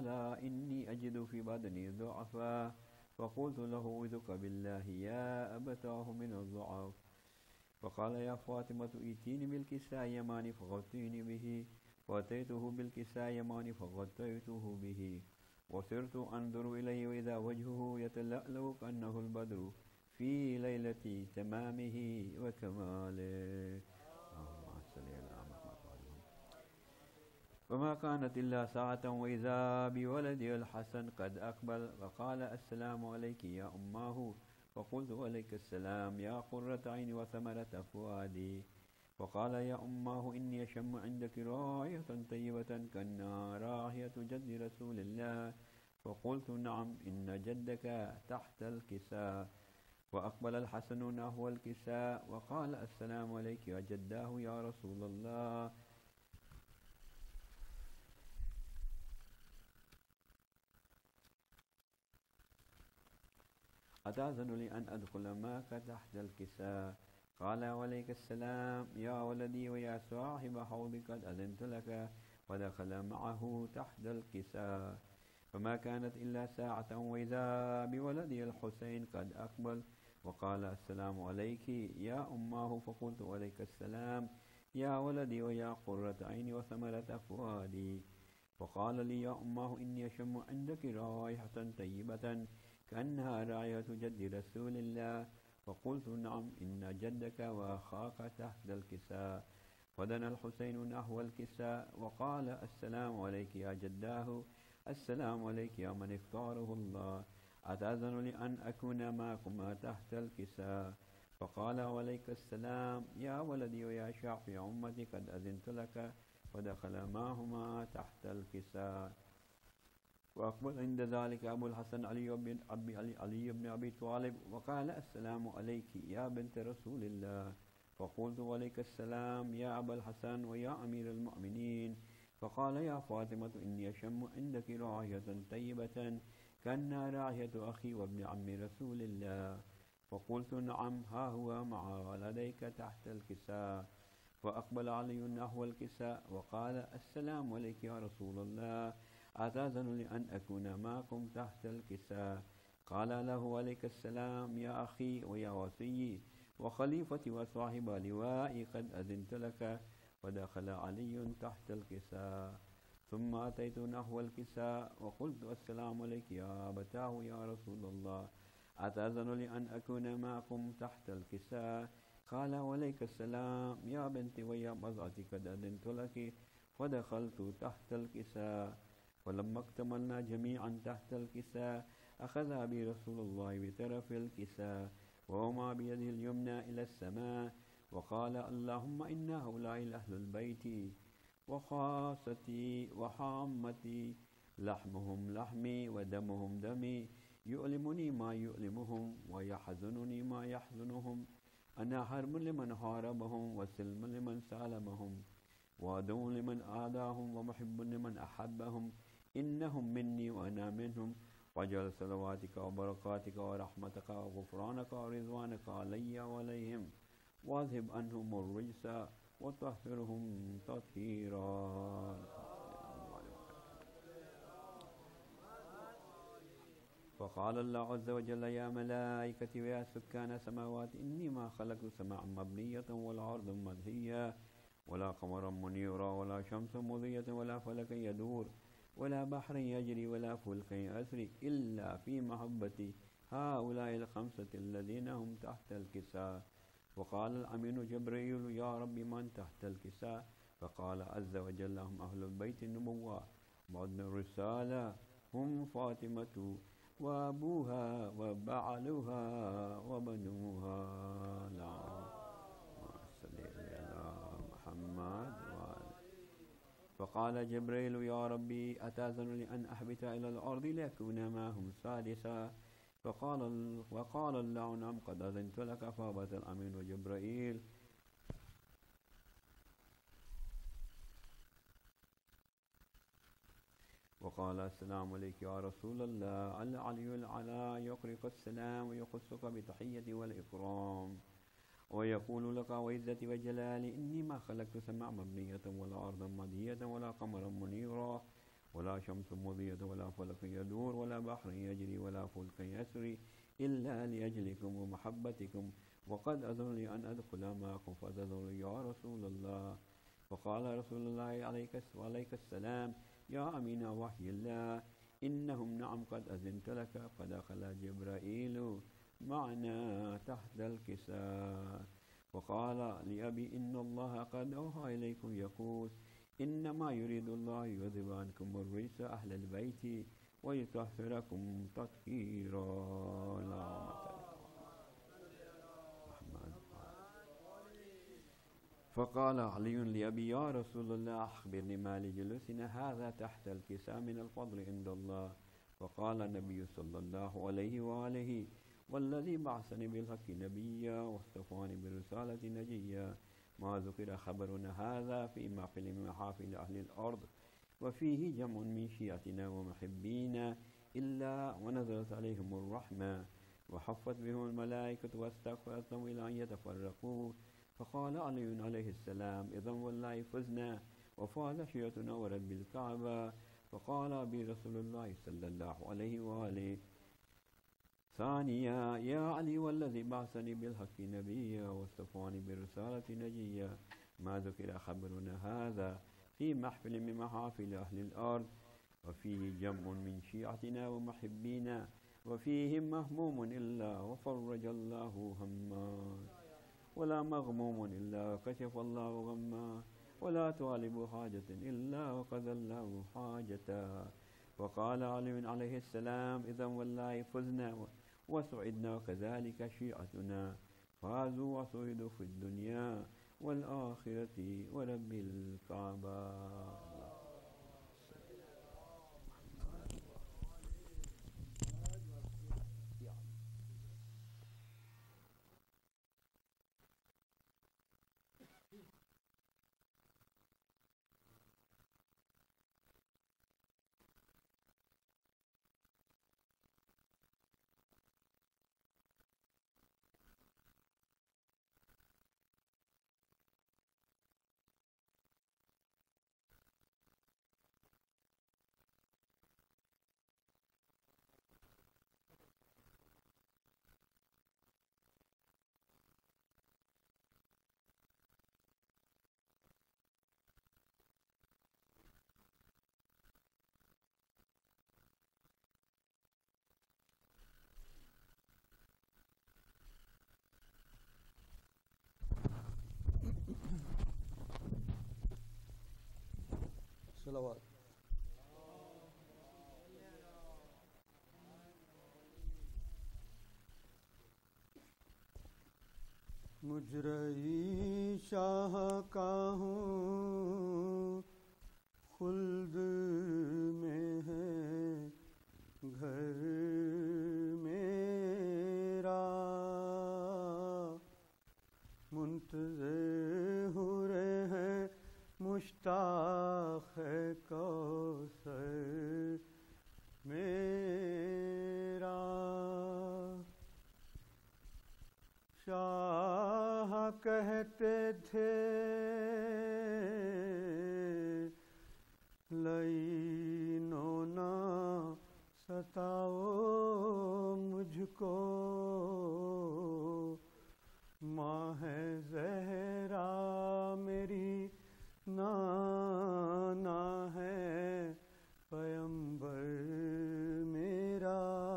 فقال إني أجد في بدني ضعفا. فقلت له أعوذك بالله يا أبتاه من الضعف. فقال يا فاطمة ائتيني بالكساء يماني فغطيني به. فأتيته بالكساء يماني فغطيته به. وصرت أنظر إليه وإذا وجهه يتلألأ كأنه البدر في ليلة تمامه وكماله. اللهم صل على محمد وعلى آله. وما كانت إلا ساعة وإذا بولدي الحسن قد أقبل فقال السلام عليك يا أماه. فقلت عليك السلام يا قرة عيني وثمرة فؤادي. فقال يا أماه إني أشم عندك رائحة طيبة كأنها رائحة جد رسول الله. فقلت نعم إن جدك تحت الكساء. وأقبل الحسن نحو الكساء وقال السلام عليك يا جداه يا رسول الله. أتأذن لي أن أدخل معك تحت الكساء؟ قال وعليك السلام يا ولدي ويا صاحب حوضك قد أذنت لك. ودخل معه تحت الكساء. فما كانت إلا ساعة وإذا بولدي الحسين قد أقبل وقال السلام عليك يا أماه. فقلت عليك السلام يا ولدي ويا قرة عيني وثمرة فؤادي. فقال لي يا أماه إني أشم عندك رائحة طيبة كأنها رائحة جد رسول الله. فقلت نعم إن جدك وأخاك تحت الكساء. ودنا الحسين نحو الكساء وقال السلام عليك يا جداه. السلام عليك يا من اختاره الله. أتأذن لي أن أكون معكما تحت الكساء؟ فقال عليك السلام يا ولدي ويا شافع أمتي قد أذنت لك. ودخل معهما تحت الكساء. وأقبل عند ذلك أبو الحسن علي بن أبي طالب وقال السلام عليك يا بنت رسول الله. فقلت عليك السلام يا أبا الحسن ويا أمير المؤمنين. فقال يا فاطمة إني أشم عندك رائحة طيبة كأنها رائحة أخي وابن عم رسول الله. فقلت نعم ها هو مع ولديك تحت الكساء. وأقبل علي نحو الكساء وقال السلام عليك يا رسول الله. أتأذن لي أن أكون معكم تحت الكساء؟ قال له عليك السلام يا أخي ويا وصي وخليفتي وصاحب لوائي قد أذنت لك. ودخل علي تحت الكساء. ثم أتيت نحو الكساء وقلت السلام عليك يا أبتاه يا رسول الله. أتأذن لي أن أكون معكم تحت الكساء؟ قال عليك السلام يا بنتي ويا بضعتي قد أذنت لك. ودخلت تحت الكساء. ولما اكتملنا جميعا تحت الكساء أخذ بي رسول الله بطرف الكساء ووضع بيده اليمنى إلى السماء وقال اللهم إن هؤلاء أهل البيت وخاصتي وحامتي لحمهم لحمي ودمهم دمي يؤلمني ما يؤلمهم ويحزنني ما يحزنهم. أنا حرب لمن حاربهم وسلم لمن سالمهم وعدو لمن آذاهم ومحب لمن أحبهم. إنهم مني وأنا منهم. واجعل صلواتك وبركاتك ورحمتك وغفرانك ورضوانك علي وعليهم واذهب عنهم الرجس وطهرهم تطهيرا. فقال الله عز وجل يا ملائكتي ويا سكان السماوات إني ما خلقت سماء مبنية ولا أرض مدهية ولا قمرا منيرا ولا شمس مضية ولا فلك يدور ولا بحر يجري ولا فلك يسري إلا في محبتي هؤلاء الخمسة الذين هم تحت الكساء. وقال الأمين جبريل يا رب من تحت الكساء؟ فقال عز وجل هم أهل البيت النبوة بعد الرسالة هم فاطمة وأبوها وبعلها وبنوها. اللهم صل على محمد. فقال جبريل يا ربي أتأذن لي أن أهبط إلى الأرض لأكون معهم سادسا؟ وقال الله نعم قد أذنت لك. فهبط الأمين وجبريل وقال السلام عليك يا رسول الله. العلي العلى يقرئك السلام ويخصك بتحية والإكرام ويقول لك وعزتي وجلالي إني ما خلقت سماء مبنية ولا أرضا مدهية ولا قمرا منيرا ولا شمس مضية ولا فلك يدور ولا بحر يجري ولا فلك يسري إلا لأجلكم ومحبتكم وقد أذن لي أن أدخل معكم فأذن لي يا رسول الله. فقال رسول الله عليك السلام يا أمين وحي الله إنهم نعم قد أذنت لك. فدخل جبرائيل معنا تحت الكساء وقال لأبي إن الله قد أوحى إليكم يقول إنما يريد الله يذهب عنكم الرجس أهل البيت ويطهركم تطهيرا. فقال علي لأبي يا رسول الله أخبرني ما لجلوسنا هذا تحت الكساء من الفضل عند الله. فقال النبي صلى الله عليه وآله والذي بعثني بالحق نبيا واصطفاني برسالة نجيا ما ذكر خبرنا هذا في محفل من محافل أهل الأرض وفيه جمع من شيعتنا ومحبينا إلا ونزلت عليهم الرحمة وحفت بهم الملائكة واستغفرتهم إلى أن يتفرقوا. فقال علي عليه السلام إذن والله فزنا وفاز شيعتنا ورب الكعبة. فقال أبي رسول الله صلى الله عليه وآله ثانيا يا علي والذي بعثني بالحق نبيا واصطفاني برسالة نجيا ما ذكر خبرنا هذا في محفل من محافل أهل الأرض وفيه جمع من شيعتنا ومحبينا وفيهم مهموم إلا وفرج الله هما ولا مغموم إلا كشف الله غما ولا طالب حاجة إلا وقضى الله حاجتا. وقال علي عليه السلام إذا والله فزنا وسعدنا وكذلك شيعتنا فازوا وسعدوا في الدنيا والآخرة ورب الكعبة. صلوات. مجرئی شاہ کا ہوں خلد میں ہے گھر میرا منتظر ہو رہے ہیں مشتاق ہے کوثر میرا. شاہ کہتے تھے لعینوں نہ ستاؤ مجھ کو ماہ زہرا میری نانا ہے پیمبر میرا.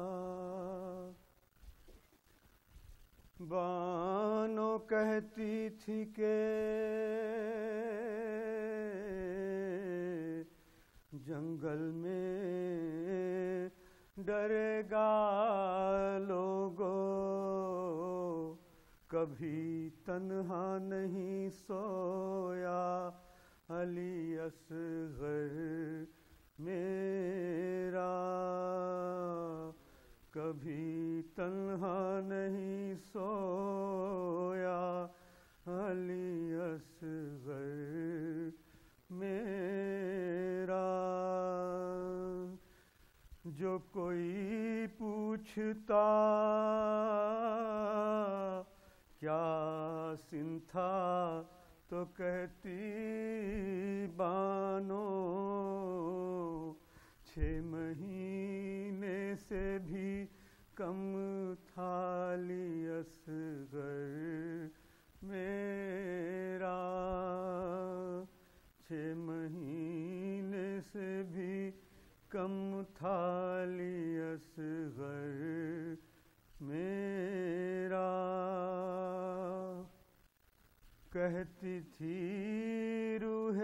بانو کہتی تھی کہ جنگل میں ڈرے گا لوگو کبھی تنہا نہیں سویا علی اصغر میرا کبھی تنہا نہیں سویا علی اصغر میرا. جو کوئی پوچھتا کیا سن تھا تو کہتی بانو 6 مہینے سے بھی کم تھا علی اصغر میرا، 6 مہینے سے بھی کم تھا علی اصغر میرا، کہتی تھی روح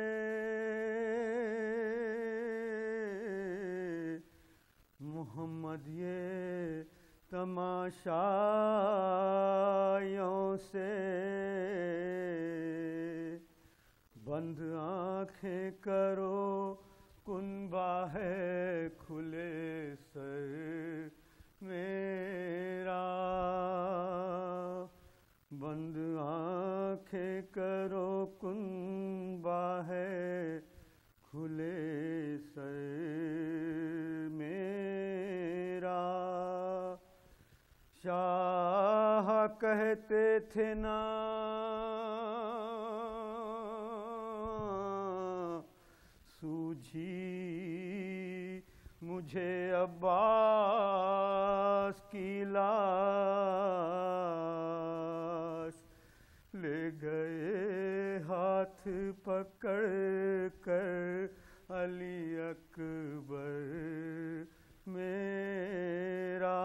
محمد یہ تماشائیوں سے بند آنکھیں کرو کنبہ ہے کھلے سر میرا، بند آنکھیں کرو کنبہ ہے کھلے سر میرا، شاہ کہتے تھے نا سوجھی مجھے عباس کی لاش، لے گئے ہاتھ پکڑ کر علی اکبر میرا،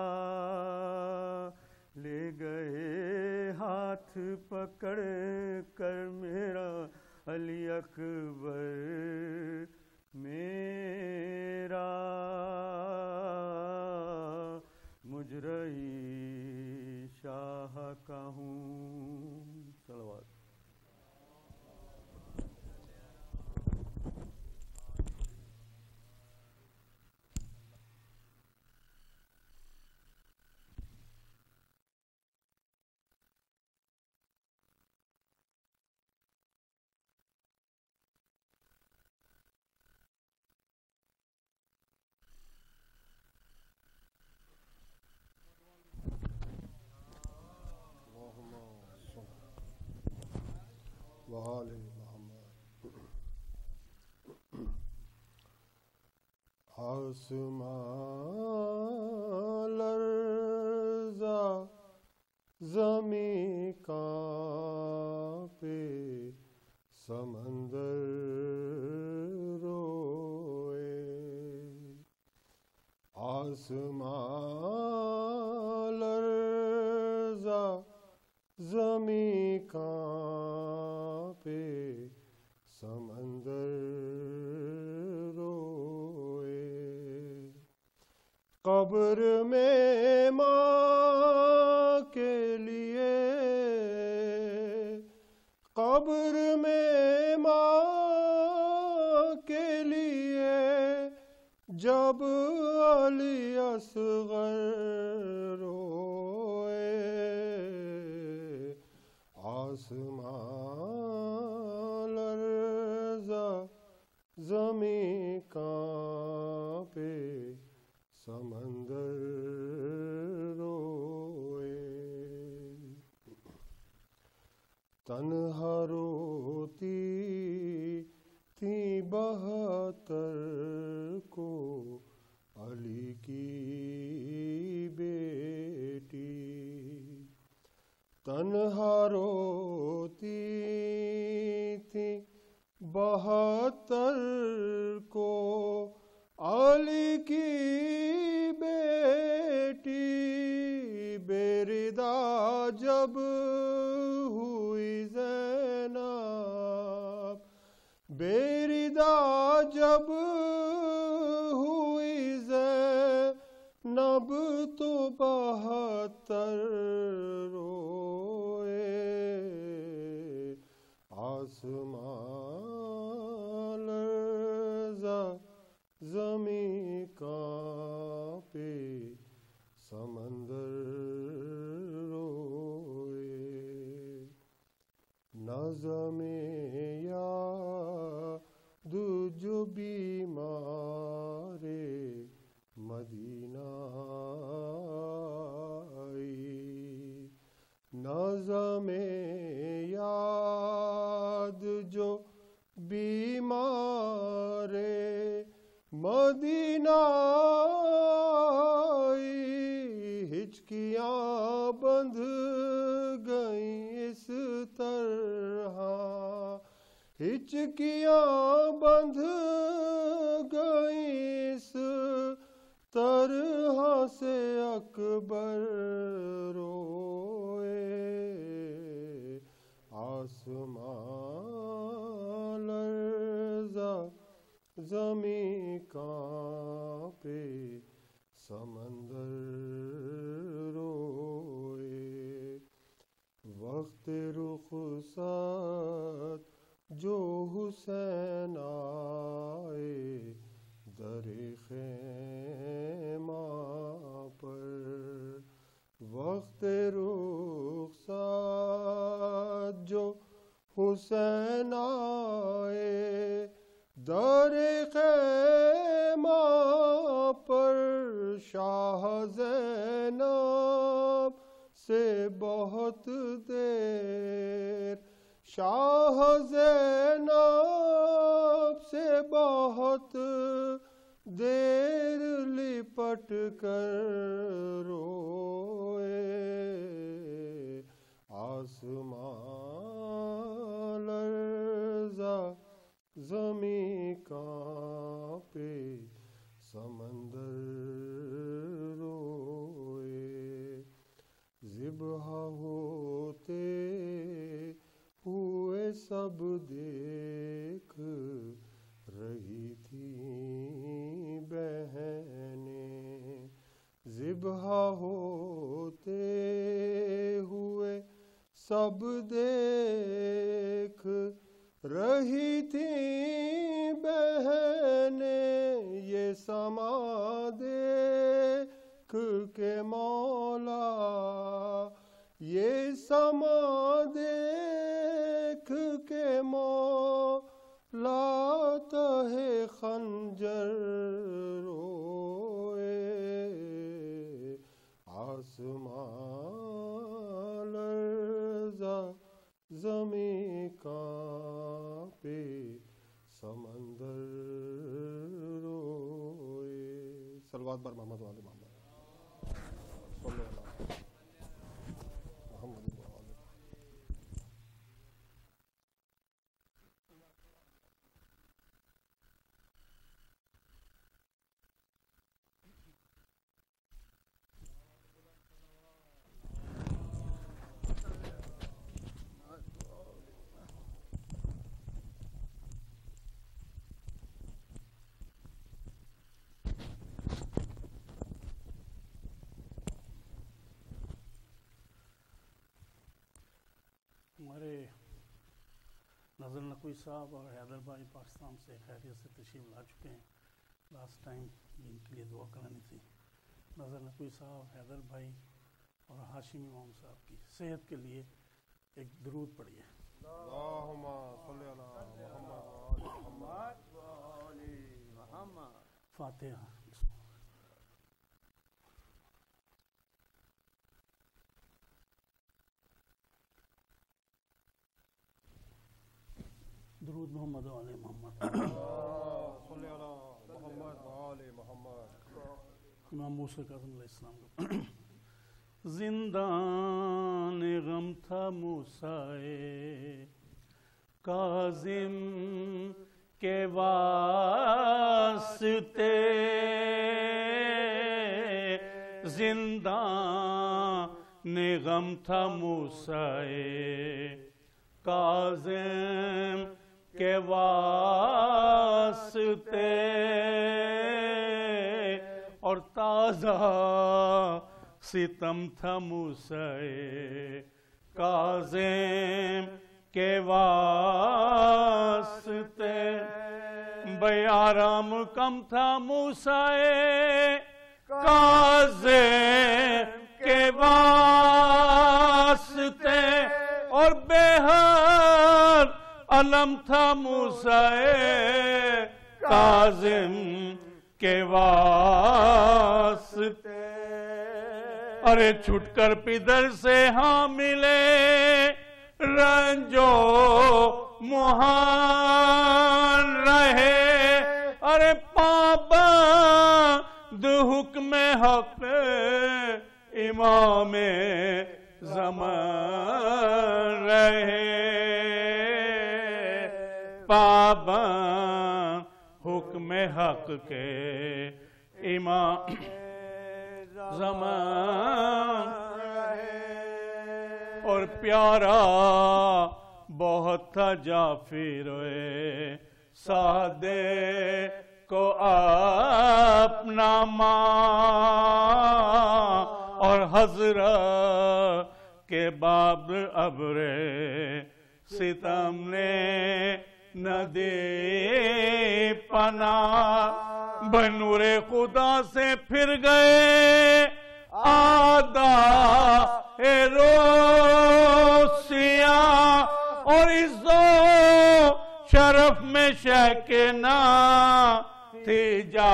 لے گئے ہاتھ پکڑ کر میرا علی اکبر میرا، مجرئی شاہ کا ہوں۔ صلوات۔ وآل محمد۔ آسمان لرزا زمیں کانپے سمندر روئے، آسمان لرزا زمیں کانپے سمندر روئے، قبر میں ماں کے لیے، قبر میں ماں کے لیے جب علی اصغر روئے، آسمان لرزا زمیں کانپے سمندر روئے، تنہا روتی تھی 72 کو علی کی بیٹی، تنہا روتی تھی 72 کو علی کی بیٹی، بے ردا جب ہوئی زینب، بے ردا جب ہوئی زینب تو 72 روئے، آسمان لرزا زمیں کانپے سمندر روئے، نظم یاد جو بیمار مدینہ آئی، نظم یاد جو بیمار مدینہ ہچکیاں بندھ گئیں اس طرح ہچکیاں بندھ گئیں اس طرح سے اکبر روئے آسمان لرزا زمیں کانپے سمندر روئے وقت رخصت جو حسین آئے در خیمہ پر وقت رخصت جو حسین آئے در خیمہ پر شاہ زینب سے بہت دیر شاہ زینب سے بہت دیر لپٹ کر روئے آسمان لرزا زمیں کانپے سمندر روئے ذبح ہوتے ہوئے سب دیکھ رہی تھیں بہنیں ذبح ہوتے ہوئے سب دیکھ رہی تھیں بہنیں یہ سما دیکھ کے مولا یہ سما دیکھ کے مولا تہے خنجر روئے آسمان لرزا زمیں کانپے سمندر روئے صلوات بر محمد وآل محمد صلی اللہ محمد وآل ہمارے نظر نقوی صاحب اور حیدر بھائی پاکستان سے خیریت سے تشریف لا چکے ہیں. لاسٹ ٹائم جن کے لیے دعا کرانی تھی نظر نقوی صاحب حیدر بھائی اور ہاشم امام صاحب کی صحت کے لیے ایک درود پڑھیے. اللہم صلی علی محمد وآل محمد. فاتحہ. درود محمد و آل محمد. صلی علی محمد و آل محمد. امام موسیٰ کاظم علیہ السلام کا زندان غم تھا موسیٰ کاظم کے واسطے زندان غم تھا موسیٰ کاظم کے واسطے اور تازہ ستم تھا موسیٰ کاظم کے واسطے بیارام کم تھا موسیٰ کاظم کے واسطے اور بہر علم تھا موسیٰ کاظم کے واسطے. ارے چھٹ کر پدر سے ہاں ملے رنجو مہان رہے ارے پابند حکم حق امام زمان رہے پابند حکم حق کے امام زمان اور پیارا بہت تھا جعفر سادے کو اپنا ماں اور حضرت کے باب ابر ستم نے نہ دے پناہ بنور خدا سے پھر گئے آدھا روسیا اور عزو شرف میں شکنا تھی جا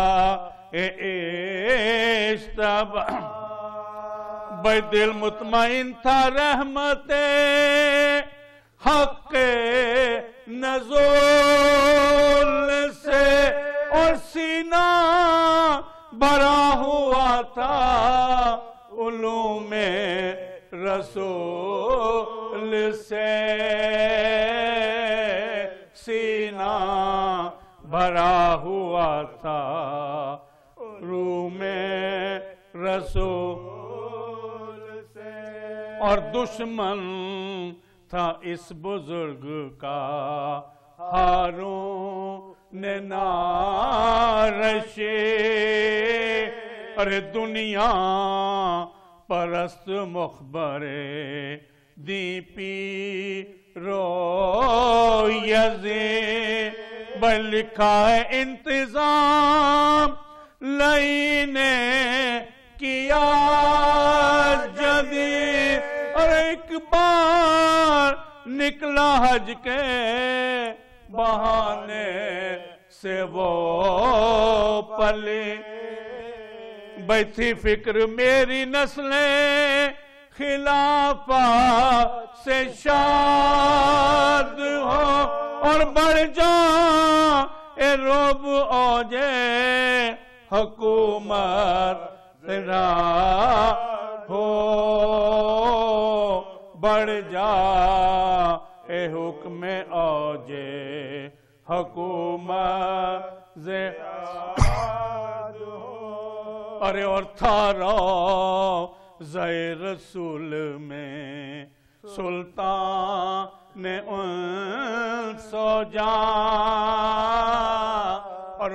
اشتب بھائی دل مطمئن تھا رحمت حق نزول سے اور سینہ بھرا ہوا تھا علوم رسول سے سینہ بھرا ہوا تھا علوم رسول سے اور دشمن تھا اس بزرگ کا ہارون نارشے ارے دنیا پرست مخبر دی پی رو یزی بل لکھا ہے انتظام لینے کیا جدید اور ایک بار نکلا حج کے بہانے سے وہ پلی بھئی تھی فکر میری نسلیں خلافہ سے شاد ہو اور بڑھ جا اے روب اوجے حکومت تیرا ہو بڑھ جا اے حکم اوجے حکومت ارے اور تھارا زی رسول میں سلطان نے سو جان اور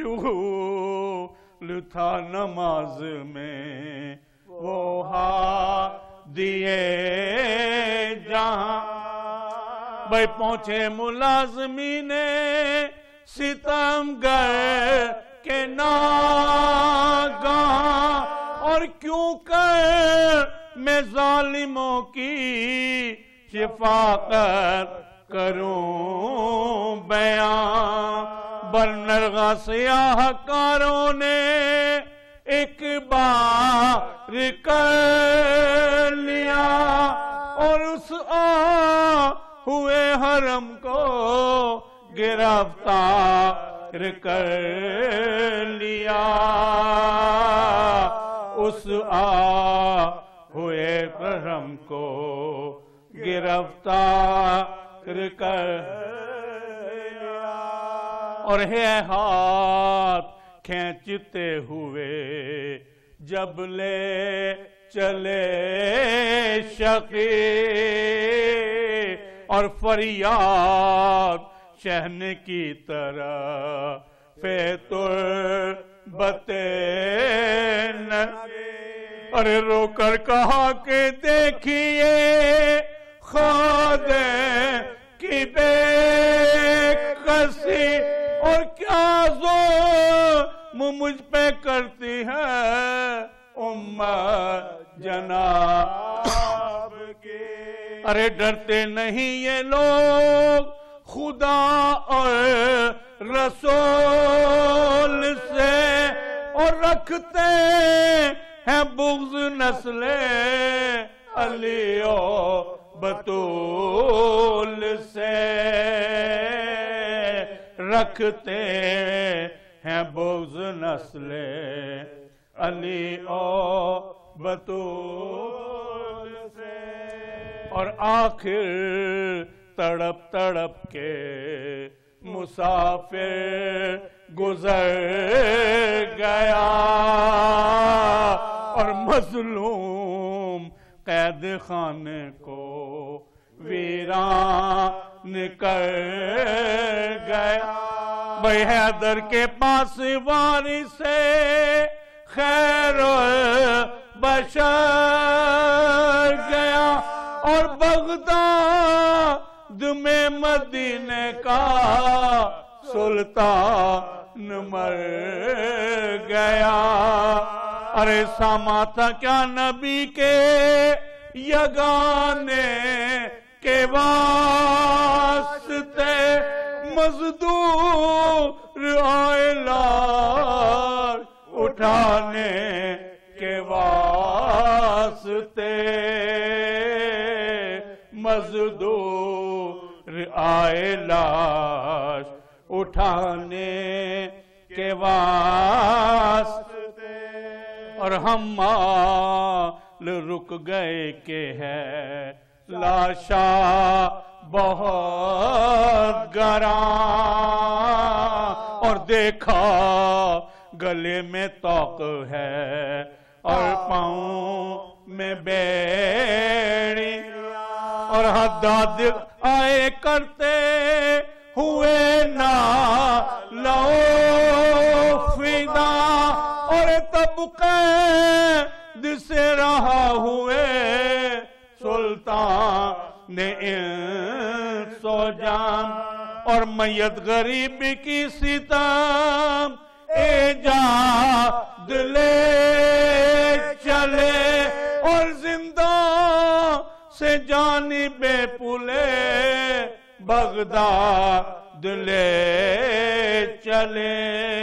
مشغول تھا نماز میں وہ دیے جہاں بھائی پہنچے ملازمین ستم گر کے ناگاں اور کیوں کر میں ظالموں کی شفاقت کروں بیان برنرغا سیاہ کاروں نے ایک بار کر لیا اور اس ہوئے حرم کو گرفتار کر لیا اس ہوئے حرم کو گرفتار کر لیا اور ہے ہاتھ کھینچتے ہوئے جب لے چلے شقی اور فریاد شہن کی طرح تربتیں ارے رو کر کہا کہ دیکھیے خادے کی بے کسی اور کیا ظلم مجھ پہ کرتی ہے امت جناب کے ارے ڈرتے نہیں یہ لوگ خدا اور رسول سے اور رکھتے ہیں بغض نسل علی و بطول سے رکھتے ہیں بغض نسل علی او بطول سے، اور آخر تڑپ تڑپ کے مسافر گزر گیا، اور مظلوم قید خانے کو ویران کر گیا۔ بھائی حیدر کے پاس وارث خیر البشر گیا، اور بغداد میں مدینے کا سلطان مر گیا۔ ارے ساما تھا کیا نبی کے یگانے کے واسطے، مزدور آئے لاش اٹھانے کے واسطے، مزدور آئے لاش اٹھانے کے واسطے، اور ہم مال رک گئے کہ ہے لاشا بہت گراں، اور دیکھا گلے میں توق ہے اور پاؤں میں بیڑی، اور حداد آئے کرتے ہوئے نا لو فدا، اور تب قید سے رہا ہوئے سلطان نے انس و جان، اور میت غریب کی ستم ایجاد لے چلے، اور زندہ سے جانب پلے بغداد لے چلے،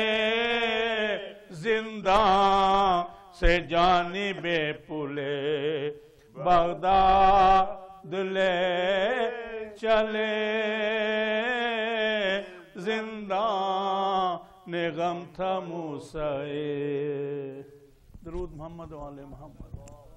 زندہ سے جانب پلے بغداد لے چلے، زندہ نے غم تھا موسیٰ۔ درود محمد و آل محمد۔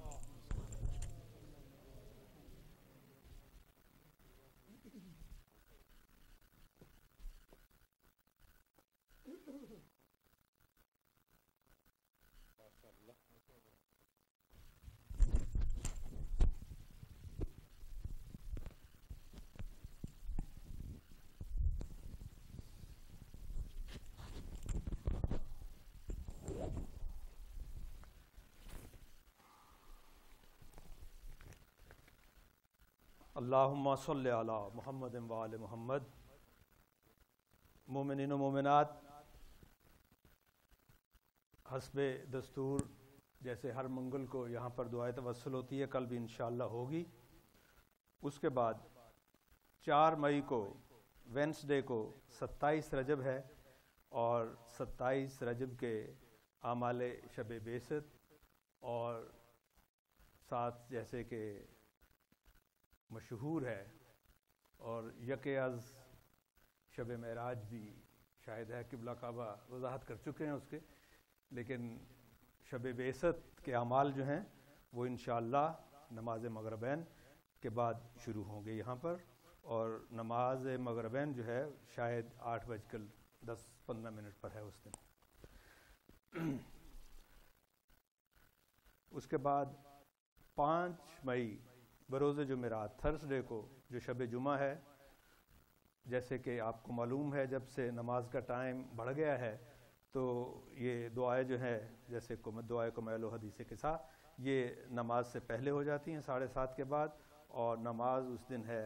اللہم صلی علی محمد و آل محمد۔ مومنین و مومنات، حسب دستور جیسے ہر منگل کو یہاں پر دعائے توسل ہوتی ہے، کل بھی انشاءاللہ ہوگی۔ اس کے بعد 4 مئی کو وینسڈے کو 27 رجب ہے، اور 27 رجب کے اعمال شب بعثت، اور ساتھ جیسے کہ مشہور ہے، اور یک از شب معراج بھی شاید ہے، قبلہ کعبہ وضاحت کر چکے ہیں اس کے، لیکن شب بعثت کے اعمال جو ہیں وہ انشاءاللہ نماز مغربین کے بعد شروع ہوں گے یہاں پر، اور نماز مغربین جو ہے شاید 8:10-15 پر ہے اس دن۔ اس کے بعد 5 مئی بروز جمعرات تھرسڈے کو جو شب جمعہ ہے، جیسے کہ آپ کو معلوم ہے جب سے نماز کا ٹائم بڑھ گیا ہے تو یہ دعائیں جو ہیں جیسے دعائے کمیل و حدیث قصہ یہ نماز سے پہلے ہو جاتی ہیں 7:30 کے بعد، اور نماز اس دن ہے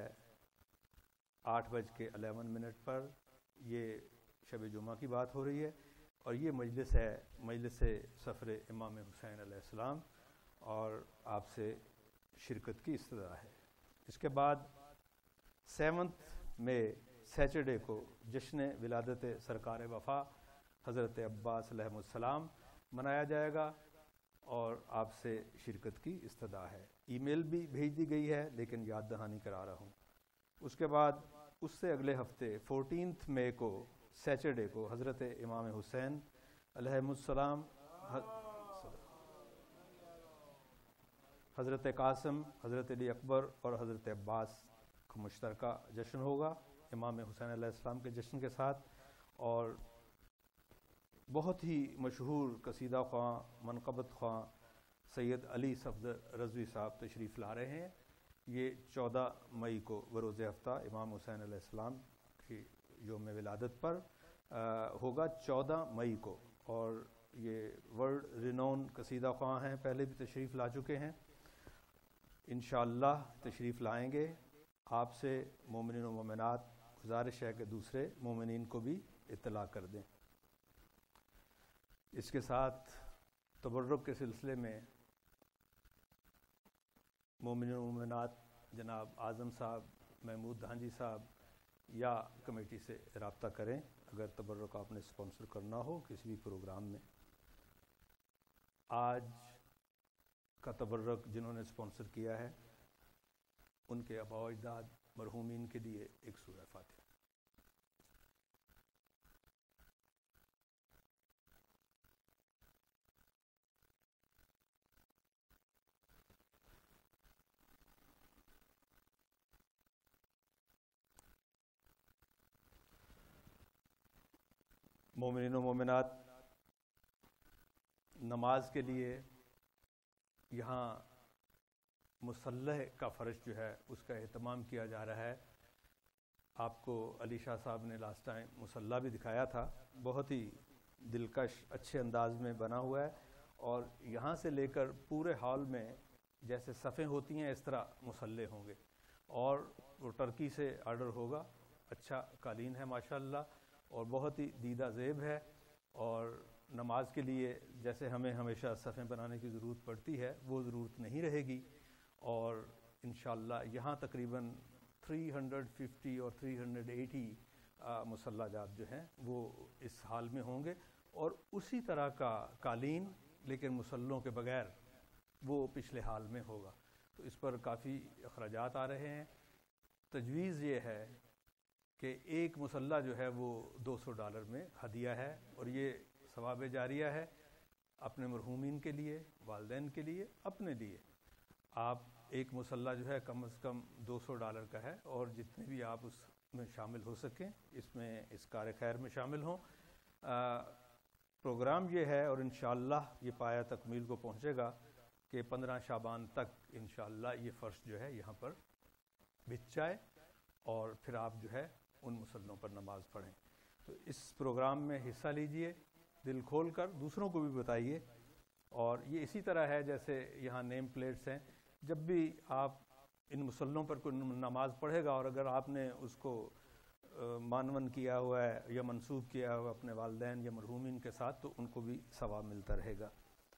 8:11 پر۔ یہ شب جمعہ کی بات ہو رہی ہے، اور یہ مجلس ہے مجلس سفر امام حسین علیہ السلام، اور آپ سے شرکت کی استدعا ہے۔ اس کے بعد 7 مئی سیچرڈے کو جشن ولادت سرکار وفا حضرت عباس علیہ السلام منایا جائے گا، اور آپ سے شرکت کی استدعا ہے۔ ای میل بھی بھیج دی گئی ہے لیکن یاد دہانی کرا رہا ہوں۔ اس کے بعد اس سے اگلے ہفتے 14 مئی کو سیچرڈے کو حضرت امام حسین علیہ السلام، حضرت قاسم، حضرت علی اکبر اور حضرت عباس کا مشترکہ جشن ہوگا امام حسین علیہ السلام کے جشن کے ساتھ. اور بہت ہی مشہور قصیدہ خواں، منقبت خواں سید علی صفدر رضوی صاحب تشریف لا رہے ہیں. یہ 14 مئی کو بروز ہفتہ امام حسین علیہ السلام کی یوم ولادت پر ہوگا 14 مئی کو. اور یہ ورلڈ رینون قصیدہ خواں ہیں، پہلے بھی تشریف لا چکے ہیں، انشاءاللہ تشریف لائیں گے. آپ سے مومنین و مومنات گزارش ہے کہ دوسرے مومنین کو بھی اطلاع کر دیں. اس کے ساتھ تبرک کے سلسلے میں مومنین و مومنات جناب اعظم صاحب، محمود دھانجی صاحب یا کمیٹی سے رابطہ کریں اگر تبرک آپ نے اسپانسر کرنا ہو کسی بھی پروگرام میں. آج کا تبرک جنہوں نے اسپانسر کیا ہے ان کے آباء و اجداد مرحومین کے لیے ایک سورہ فاتحہ. مومنین و مومنات، نماز کے لیے یہاں مصلح کا فرش جو ہے اس کا اہتمام کیا جا رہا ہے. آپ کو علی شاہ صاحب نے لاسٹ ٹائم مصلح بھی دکھایا تھا، بہت ہی دلکش اچھے انداز میں بنا ہوا ہے. اور یہاں سے لے کر پورے ہال میں جیسے صفیں ہوتی ہیں اس طرح مصلح ہوں گے، اور وہ ٹرکی سے آرڈر ہوگا. اچھا قالین ہے ماشاءاللہ اور بہت ہی دیدہ زیب ہے. اور نماز کے لیے جیسے ہمیں ہمیشہ صفیں بنانے کی ضرورت پڑتی ہے وہ ضرورت نہیں رہے گی. اور انشاءاللہ یہاں تقریباً 350 اور 380 مصلح جات جو ہیں وہ اس حال میں ہوں گے، اور اسی طرح کا قالین لیکن مصلوں کے بغیر وہ پچھلے حال میں ہوگا. تو اس پر کافی اخراجات آ رہے ہیں. تجویز یہ ہے کہ ایک مصلح جو ہے وہ $200 میں ہدیہ ہے، اور یہ ثواب جاریہ ہے اپنے مرحومین کے لیے، والدین کے لیے، اپنے لیے. آپ ایک مصلح جو ہے کم از کم $200 کا ہے، اور جتنے بھی آپ اس میں شامل ہو سکیں اس میں اس کار خیر میں شامل ہوں. پروگرام یہ ہے اور انشاءاللہ یہ پایہ تکمیل کو پہنچے گا کہ 15 شعبان تک انشاءاللہ یہ فرش جو ہے یہاں پر بچھ جائے، اور پھر آپ جو ہے ان مصلوں پر نماز پڑھیں. تو اس پروگرام میں حصہ لیجئے، دل کھول کر دوسروں کو بھی بتائیے. اور یہ اسی طرح ہے جیسے یہاں نیم پلیٹس ہیں، جب بھی آپ ان مصلوں پر کوئی نماز پڑھے گا اور اگر آپ نے اس کو مانون کیا ہوا ہے یا منسوب کیا ہوا اپنے والدین یا مرحومین کے ساتھ تو ان کو بھی ثواب ملتا رہے گا.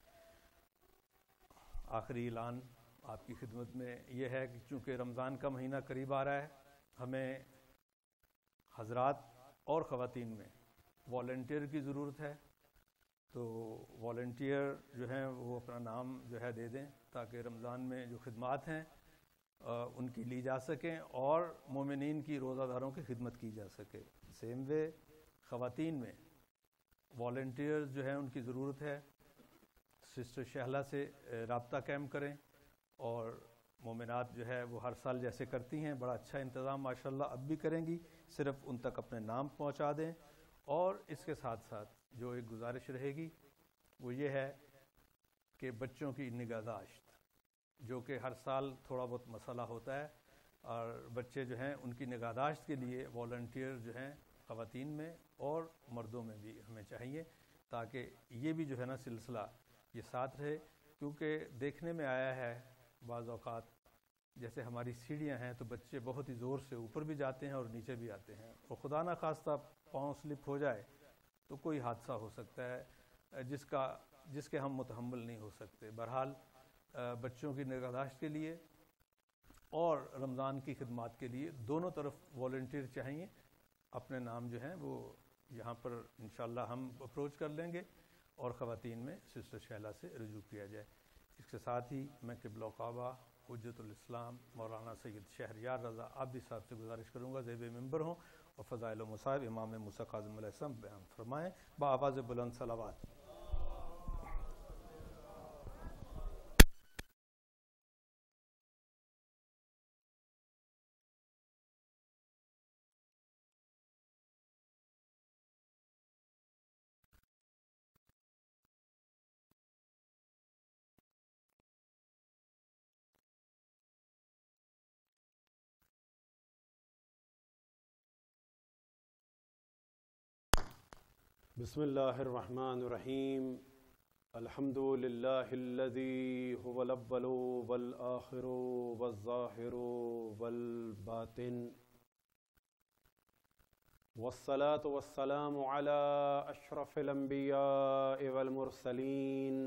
آخری اعلان آپ کی خدمت میں یہ ہے کہ چونکہ رمضان کا مہینہ قریب آ رہا ہے، ہمیں حضرات اور خواتین میں والنٹیئر کی ضرورت ہے. تو والنٹیئر جو ہیں وہ اپنا نام جو ہے دے دیں تاکہ رمضان میں جو خدمات ہیں ان کی لی جا سکیں اور مومنین کی روزہ داروں کی خدمت کی جا سکے. سیم وے خواتین میں والنٹیئر جو ہیں ان کی ضرورت ہے. سسٹر شہلا سے رابطہ قائم کریں، اور مومنات جو ہے وہ ہر سال جیسے کرتی ہیں بڑا اچھا انتظام ماشاءاللہ اب بھی کریں گی، صرف ان تک اپنے نام پہنچا دیں. اور اس کے ساتھ ساتھ جو ایک گزارش رہے گی وہ یہ ہے کہ بچوں کی نگہداشت، جو کہ ہر سال تھوڑا بہت مسئلہ ہوتا ہے، اور بچے جو ہیں ان کی نگہداشت کے لیے والنٹیئر جو ہیں خواتین میں اور مردوں میں بھی ہمیں چاہیے، تاکہ یہ بھی جو ہے نا سلسلہ یہ ساتھ رہے. کیونکہ دیکھنے میں آیا ہے بعض اوقات جیسے ہماری سیڑھیاں ہیں تو بچے بہت ہی زور سے اوپر بھی جاتے ہیں اور نیچے بھی آتے ہیں، اور خدا نہ خواستہ پاؤں سلپ ہو جائے تو کوئی حادثہ ہو سکتا ہے جس کے ہم متحمل نہیں ہو سکتے. بہرحال بچوں کی نگہداشت کے لیے اور رمضان کی خدمات کے لیے دونوں طرف والنٹیئر چاہیے. اپنے نام جو ہیں وہ یہاں پر انشاءاللہ ہم اپروچ کر لیں گے اور خواتین میں سسٹر شہلا سے رجوع کیا جائے. اس کے ساتھ ہی میں قبلہ کعبہ حجت الاسلام مولانا سید شہریار رضا عابدی صاحب سے گزارش کروں گا زیب ممبر ہوں اور فضائل و مصائب امام موسیٰ کاظم علیہ السلام بیان فرمائیں بآواز بلند صلوات۔ بسم اللہ الرحمن الرحیم الحمد للہ الذی هو الاول والآخر والظاہر والباطن والصلاة والسلام علی اشرف الانبیاء والمرسلین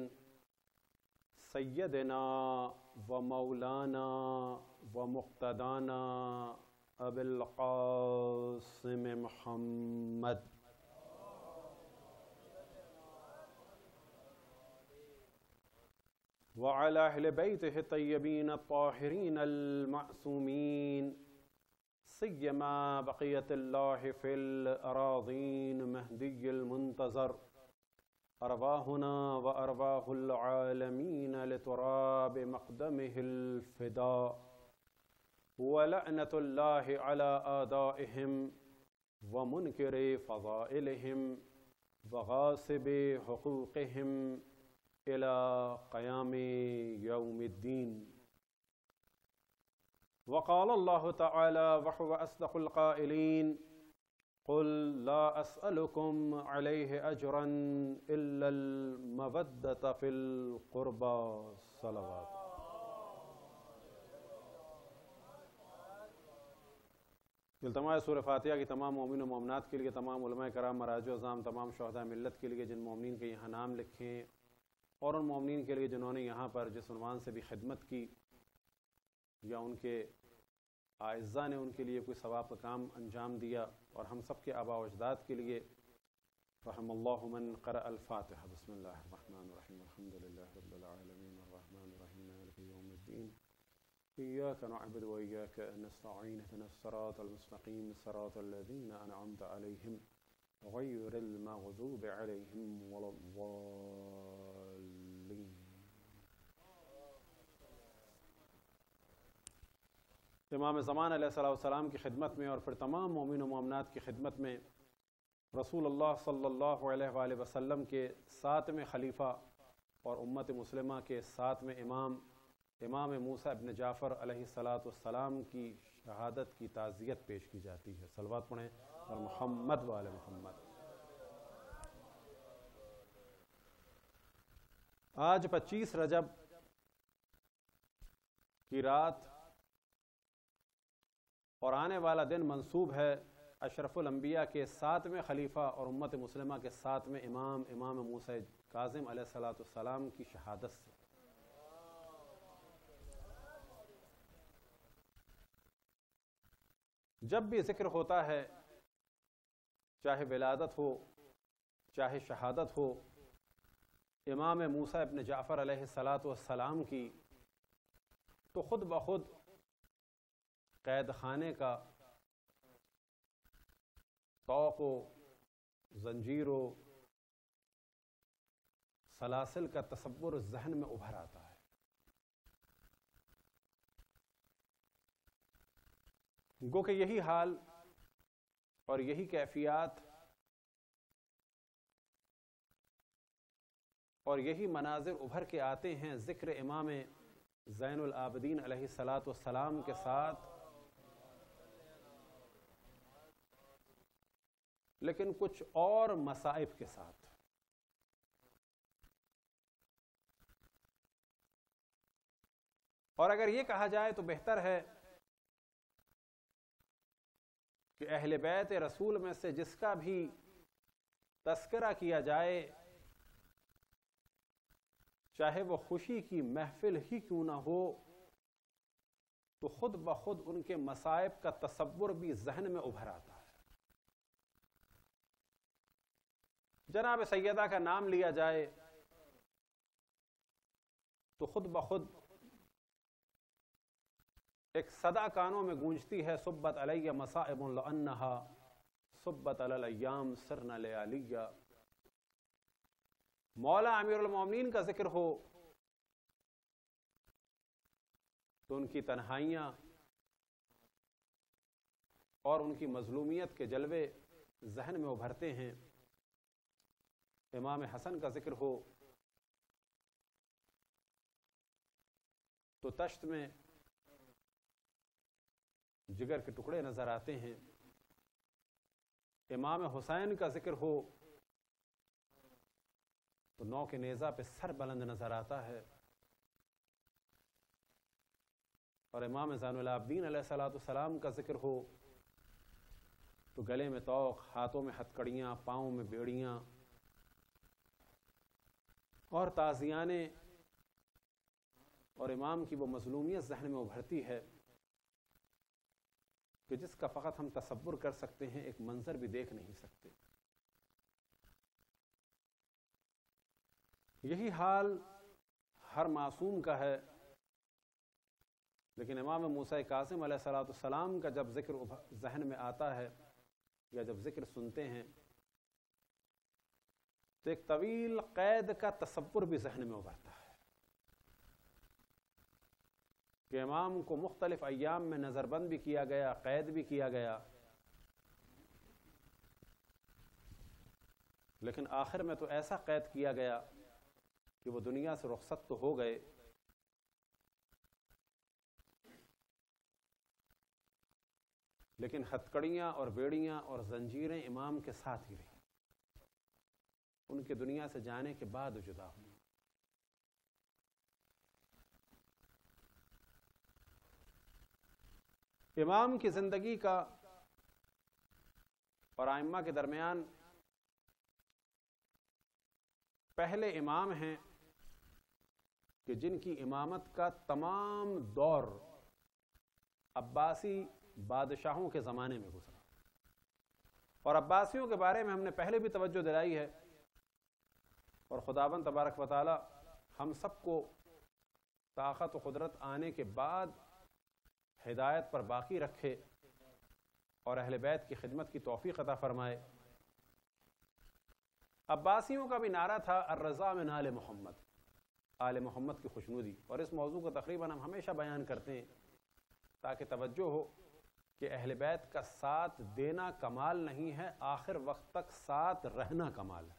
سیدنا و مولانا و مقتدانا ابی القاسم محمد وعلى أهل بيته الطيبين الطاهرين المعصومين سيما بقية الله في الأراضين مهدي المنتظر أرواحنا وأرواح العالمين لتراب مقدمه الفداء ولعنة الله على آدائهم ومنكر فضائلهم وغاصب حقوقهم إلى قيام يوم الدين وقال الله تعالى وهو أصدق القائلين قل لا أسألكم عليه أجرا إلا المودة في القربى صلوات۔ التماس سورہ فاتحہ کی تمام مومن و مومنات کے لیے، تمام علماء کرام، مراجع عظام، تمام شہداء ملت کے لیے جن مومنین کے یہاں نام لکھیں، اور ان مومنین کے لیے جنہوں نے یہاں پر جس عنوان سے بھی خدمت کی یا ان کے اعزاء نے ان کے لیے کوئی ثواب کا کام انجام دیا، اور ہم سب کے آباء و اجداد کے لیے رحم اللہ من قرأ الفاتحہ۔ بسم اللہ الرحمن الرحیم الحمد للہ رب العالمین الرحمن الرحیم مالک یوم الدین إياك نعبد وإياك نستعين اهدنا الصراط المستقيم صراط الذين أنعمت عليهم غير المغضوب عليهم ولا الضالين۔ امام زمان علیہ السلام کی خدمت میں اور پھر تمام مومن و مومنات کی خدمت میں رسول اللہ صلی اللہ علیہ وآلہ وسلم کے 7ویں خلیفہ اور امت مسلمہ کے 7ویں امام موسیٰ ابن جعفر علیہ السلام کی شہادت کی تعزیت پیش کی جاتی ہے۔ صلوات پڑھیں اور محمد و آل محمد۔ آج 25 رجب کی رات اور آنے والا دن منسوب ہے اشرف الانبیاء کے 7ویں خلیفہ اور امت مسلمہ کے 7ویں امام موسیٰ کاظم علیہ السلام کی شہادت سے۔ جب بھی ذکر ہوتا ہے، چاہے ولادت ہو چاہے شہادت ہو امام موسیٰ ابن جعفر علیہ السلام کی، تو خود بخود قید خانے کا طوق و زنجیر و سلاسل کا تصور ذہن میں ابھر آتا ہے۔ گو کہ یہی حال اور یہی کیفیات اور یہی مناظر ابھر کے آتے ہیں ذکر امام زین العابدین علیہ السلام کے ساتھ، لیکن کچھ اور مصائب کے ساتھ۔ اور اگر یہ کہا جائے تو بہتر ہے کہ اہل بیت رسول میں سے جس کا بھی تذکرہ کیا جائے، چاہے وہ خوشی کی محفل ہی کیوں نہ ہو، تو خود بخود ان کے مصائب کا تصور بھی ذہن میں ابھر آتا ہے۔ جناب سیدہ کا نام لیا جائے تو خود بخود ایک صدا کانوں میں گونجتی ہے، صبت علیہ مصائب لأنہا صبت علی الایام سرنا لیالیہ، مولا امیر المومنین کا ذکر ہو تو ان کی تنہائیاں اور ان کی مظلومیت کے جلوے ذہن میں ابھرتے ہیں. امام حسن کا ذکر ہو تو تشت میں جگر کے ٹکڑے نظر آتے ہیں. امام حسین کا ذکر ہو تو نو کے نیزہ پہ سر بلند نظر آتا ہے. اور امام زین العابدین علیہ السلام کا ذکر ہو تو گلے میں طوق، ہاتھوں میں ہتھکڑیاں، پاؤں میں بیڑیاں اور تازیانے، اور امام کی وہ مظلومیت ذہن میں ابھرتی ہے کہ جس کا فقط ہم تصور کر سکتے ہیں، ایک منظر بھی دیکھ نہیں سکتے. یہی حال ہر معصوم کا ہے، لیکن امام موسیٰ کاظم علیہ السلام کا جب ذکر ذہن میں آتا ہے یا جب ذکر سنتے ہیں تو ایک طویل قید کا تصور بھی ذہن میں ابھرتا ہے کہ امام کو مختلف ایام میں نظر بند بھی کیا گیا، قید بھی کیا گیا، لیکن آخر میں تو ایسا قید کیا گیا کہ وہ دنیا سے رخصت تو ہو گئے، لیکن ہتھکڑیاں اور بیڑیاں اور زنجیریں امام کے ساتھ ہی رہیں، ان کے دنیا سے جانے کے بعد جدا ہوئی. امام کی زندگی کا اور ائمہ کے درمیان پہلے امام ہیں کہ جن کی امامت کا تمام دور عباسی بادشاہوں کے زمانے میں گزرا، اور عباسیوں کے بارے میں ہم نے پہلے بھی توجہ دلائی ہے، اور خداوند تبارک و تعالی ہم سب کو طاقت و قدرت آنے کے بعد ہدایت پر باقی رکھے اور اہل بیت کی خدمت کی توفیق عطا فرمائے. عباسیوں کا بھی نعرہ تھا الرضا من آل محمد، آل محمد کی خوشنودی، اور اس موضوع کو تقریباً ہم ہمیشہ بیان کرتے ہیں تاکہ توجہ ہو کہ اہل بیت کا ساتھ دینا کمال نہیں ہے، آخر وقت تک ساتھ رہنا کمال ہے.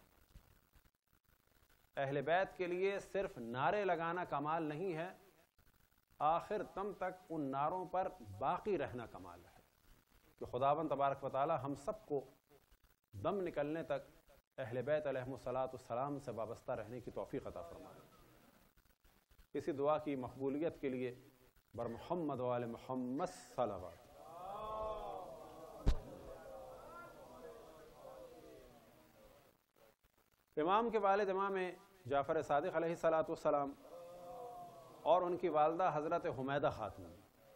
اہل بیت کے لیے صرف نعرے لگانا کمال نہیں ہے، آخر دم تک ان نعروں پر باقی رہنا کمال ہے کہ خداوند تبارک و تعالی ہم سب کو دم نکلنے تک اہل بیت علیہم السلام سے وابستہ رہنے کی توفیق عطا فرمائے. اسی دعا کی مقبولیت کے لیے بر محمد و آل محمد صلوات. امام کے والد امام جعفر صادق علیہ السلام اور ان کی والدہ حضرت حمیدہ خاتون،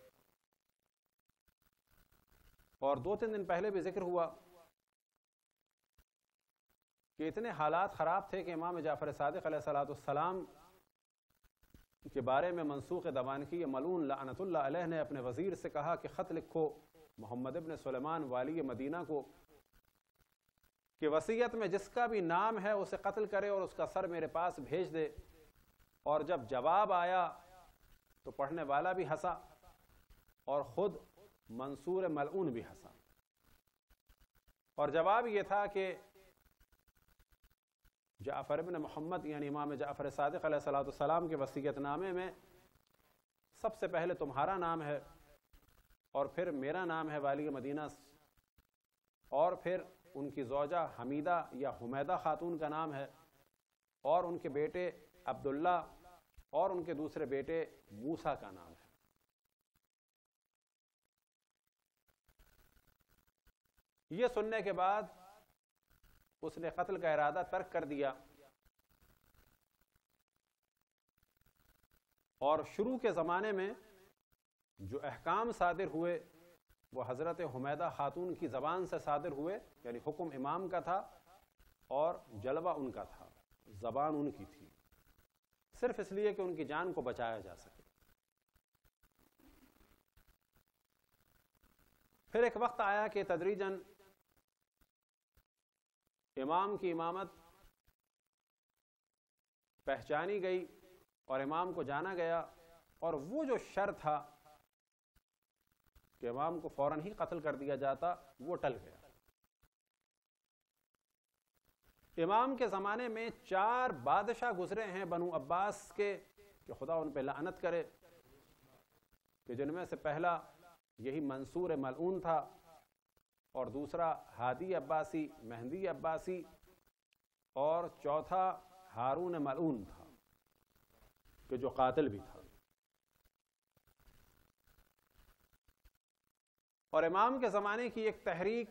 اور 2-3 دن پہلے بھی ذکر ہوا کہ اتنے حالات خراب تھے کہ امام جعفر صادق علیہ السلام کے بارے میں منسوخ دوانکی ملعون لعنت اللہ علیہ نے اپنے وزیر سے کہا کہ خط لکھو محمد ابن سلیمان والی مدینہ کو کہ وصیت میں جس کا بھی نام ہے اسے قتل کرے اور اس کا سر میرے پاس بھیج دے. اور جب جواب آیا تو پڑھنے والا بھی ہنسا اور خود منصور ملعون بھی ہنسا، اور جواب یہ تھا کہ جعفر ابن محمد یعنی امام جعفر صادق علیہ السلام کے وصیت نامے میں سب سے پہلے تمہارا نام ہے، اور پھر میرا نام ہے والی مدینہ، اور پھر ان کی زوجہ حمیدہ یا حمیدہ خاتون کا نام ہے، اور ان کے بیٹے عبداللہ اور ان کے دوسرے بیٹے موسیٰ کا نام ہے. یہ سننے کے بعد اس نے قتل کا ارادہ ترک کر دیا، اور شروع کے زمانے میں جو احکام صادر ہوئے وہ حضرت حمیدہ خاتون کی زبان سے صادر ہوئے، یعنی حکم امام کا تھا اور جلوہ ان کا تھا، زبان ان کی تھی، صرف اس لیے کہ ان کی جان کو بچایا جا سکے. پھر ایک وقت آیا کہ تدریجاً امام کی امامت پہچانی گئی اور امام کو جانا گیا، اور وہ جو شر تھا کہ امام کو فوراً ہی قتل کر دیا جاتا وہ ٹل گیا۔ امام کے زمانے میں 4 بادشاہ گزرے ہیں بنو عباس کے، کہ خدا ان پہ لعنت کرے، کہ جن میں سے پہلا یہی منصور ملعون تھا، اور دوسرا ہادی عباسی، مہدی عباسی، اور چوتھا ہارون ملعون تھا کہ جو قاتل بھی تھا۔ اور امام کے زمانے کی ایک تحریک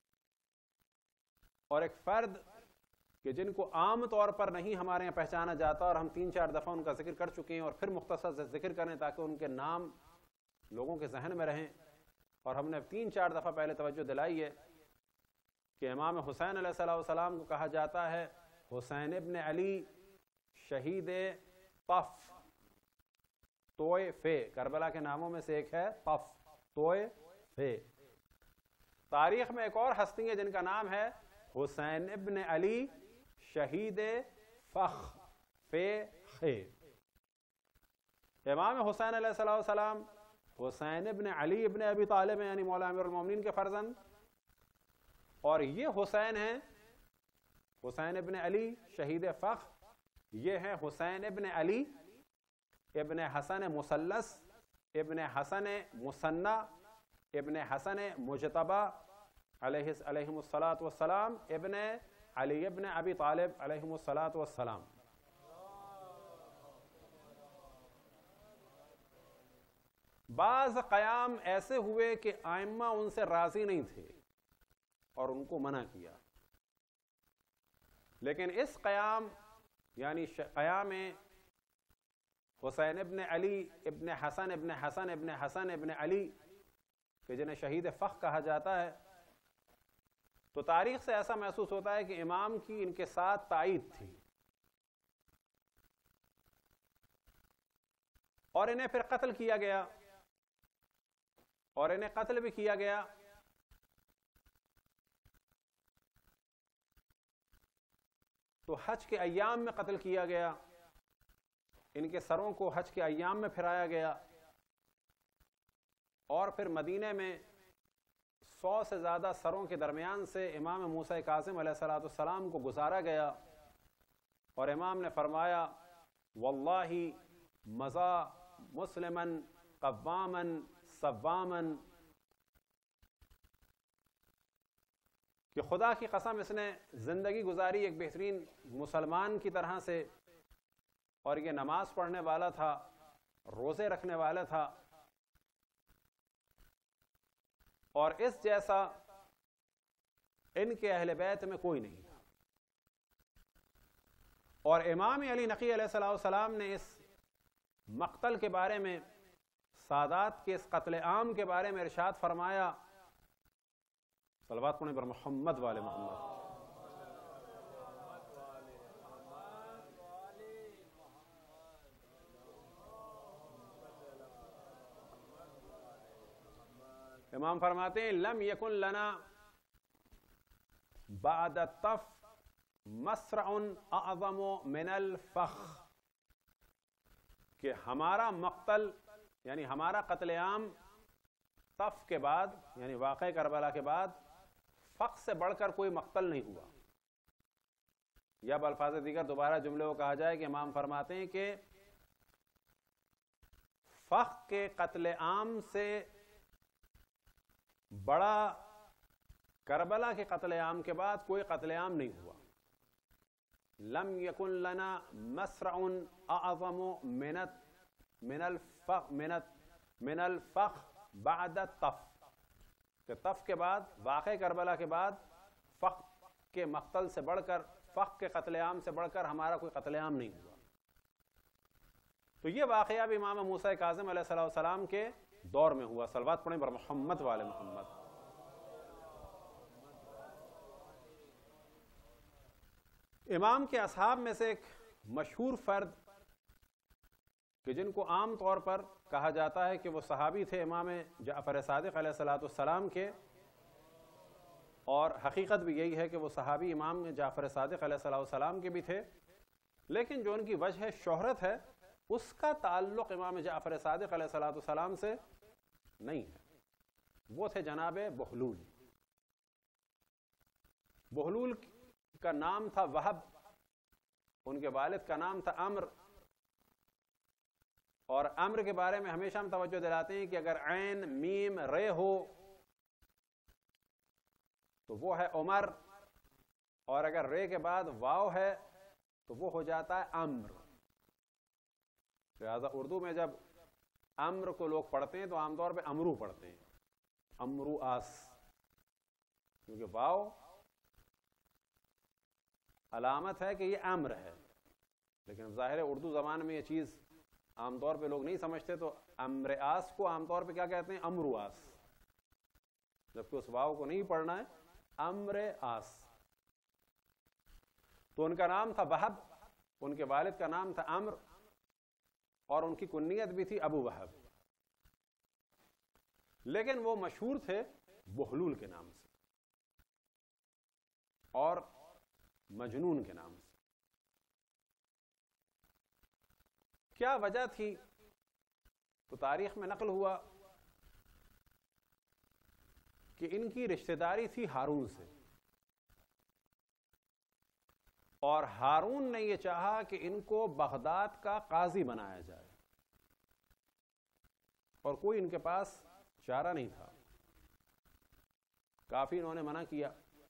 اور ایک فرد کہ جن کو عام طور پر نہیں ہمارے یہاں پہچانا جاتا، اور ہم 3-4 دفعہ ان کا ذکر کر چکے ہیں، اور پھر مختصر سے ذکر کریں تاکہ ان کے نام لوگوں کے ذہن میں رہیں، اور ہم نے 3-4 دفعہ پہلے توجہ دلائی ہے کہ امام حسین علیہ السلام کو کہا جاتا ہے حسین ابن علی شہید طف، توئے فے، کربلا کے ناموں میں سے ایک ہے طف، توئے فے۔ تاریخ میں ایک اور ہستی ہے جن کا نام ہے حسین ابن علی شہید فخ، فے خے۔ امام حسین علیہ السلام حسین ابن علی ابن ابی طالب یعنی مولا امیر المومنین کے فرزند، اور یہ حسین ہیں حسین ابن علی شہید فخ، یہ ہیں حسین ابن علی ابن حسن مثلث ابن حسن مثنى ابن حسن مجتبہ علیہم الصلاۃ والسلام ابن علی ابن ابی طالب علیہم الصلاۃ والسلام۔ بعض قیام ایسے ہوئے کہ ائمہ ان سے راضی نہیں تھے اور ان کو منع کیا، لیکن اس قیام یعنی قیام حسین ابن علی ابن حسن ابن حسن ابن حسن ابن علی کہ جنہیں شہید فخ کہا جاتا ہے، تو تاریخ سے ایسا محسوس ہوتا ہے کہ امام کی ان کے ساتھ تائید تھی، اور انہیں پھر قتل کیا گیا، اور انہیں قتل بھی کیا گیا۔ تو حج کے ایام میں قتل کیا گیا، ان کے سروں کو حج کے ایام میں پھرایا گیا، اور پھر مدینے میں 100 سے زیادہ سروں کے درمیان سے امام موسیٰ کاظم علیہ السلام کو گزارا گیا، اور امام نے فرمایا واللہ مضى مسلمن قوامن صوامن، کہ خدا کی قسم اس نے زندگی گزاری ایک بہترین مسلمان کی طرح سے، اور یہ نماز پڑھنے والا تھا، روزے رکھنے والا تھا، اور اس جیسا ان کے اہل بیت میں کوئی نہیں تھا۔ اور امام علی نقی علیہ السلام نے اس مقتل کے بارے میں، سادات کے اس قتل عام کے بارے میں ارشاد فرمایا، صلوات پڑھیں پر محمد والے محمد، امام فرماتے ہیں لم یکن لنا بعد الطف مسرع اعظم من الفخ، کہ ہمارا مقتل یعنی ہمارا قتل عام طف کے بعد یعنی واقعہ کربلا کے بعد فخ سے بڑھ کر کوئی مقتل نہیں ہوا، یا بالفاظ دیگر دوبارہ جملے کو کہا جائے کہ امام فرماتے ہیں کہ فخ کے قتل عام سے بڑا کربلا کے قتل عام کے بعد کوئی قتل عام نہیں ہوا۔ لم یکن لنا مسرع اعظم من الفخ بعد الطف، کہ طف کے بعد واقع کربلا کے بعد فخ کے مقتل سے بڑھ کر، فخ کے قتل عام سے بڑھ کر ہمارا کوئی قتل عام نہیں ہوا۔ تو یہ واقعہ بھی امام موسیٰ کاظم علیہ السلام کے دور میں ہوا۔ صلوات پڑھیں بر محمد والے محمد۔ امام کے اصحاب میں سے ایک مشہور فرد کہ جن کو عام طور پر کہا جاتا ہے کہ وہ صحابی تھے امام جعفر صادق علیہ السلام کے، اور حقیقت بھی یہی ہے کہ وہ صحابی امام جعفر صادق علیہ السلام کے بھی تھے، لیکن جو ان کی وجہ شہرت ہے اس کا تعلق امام جعفر صادق علیہ السلام سے نہیں ہے. وہ تھے جناب بہلول. بہلول کا نام تھا وہب، ان کے والد کا نام تھا عمر. اور عمر کے بارے میں ہمیشہ ہم توجہ دلاتے ہیں کہ اگر عین میم رے ہو تو وہ ہے عمر، اور اگر رے کے بعد واو ہے تو وہ ہو جاتا ہے عمر. لہٰذا اردو میں جب عمر کو لوگ پڑھتے ہیں تو عام طور پہ امرو پڑھتے ہیں، امرو آس، کیونکہ واو علامت ہے کہ یہ امر ہے. لیکن ظاہر اردو زبان میں یہ چیز عام طور پہ لوگ نہیں سمجھتے، تو امر آس کو عام طور پہ کیا کہتے ہیں؟ امرو آس، جبکہ اس واو کو نہیں پڑھنا ہے، امر آس. تو ان کا نام تھا وہب، ان کے والد کا نام تھا عمر، اور ان کی کنیت بھی تھی ابو وہب، لیکن وہ مشہور تھے بہلول کے نام سے اور مجنون کے نام سے. کیا وجہ تھی؟ تو تاریخ میں نقل ہوا کہ ان کی رشتہ داری تھی ہارون سے، اور ہارون نے یہ چاہا کہ ان کو بغداد کا قاضی بنایا جائے، اور کوئی ان کے پاس چارہ نہیں تھا. کافی انہوں نے منع کیا،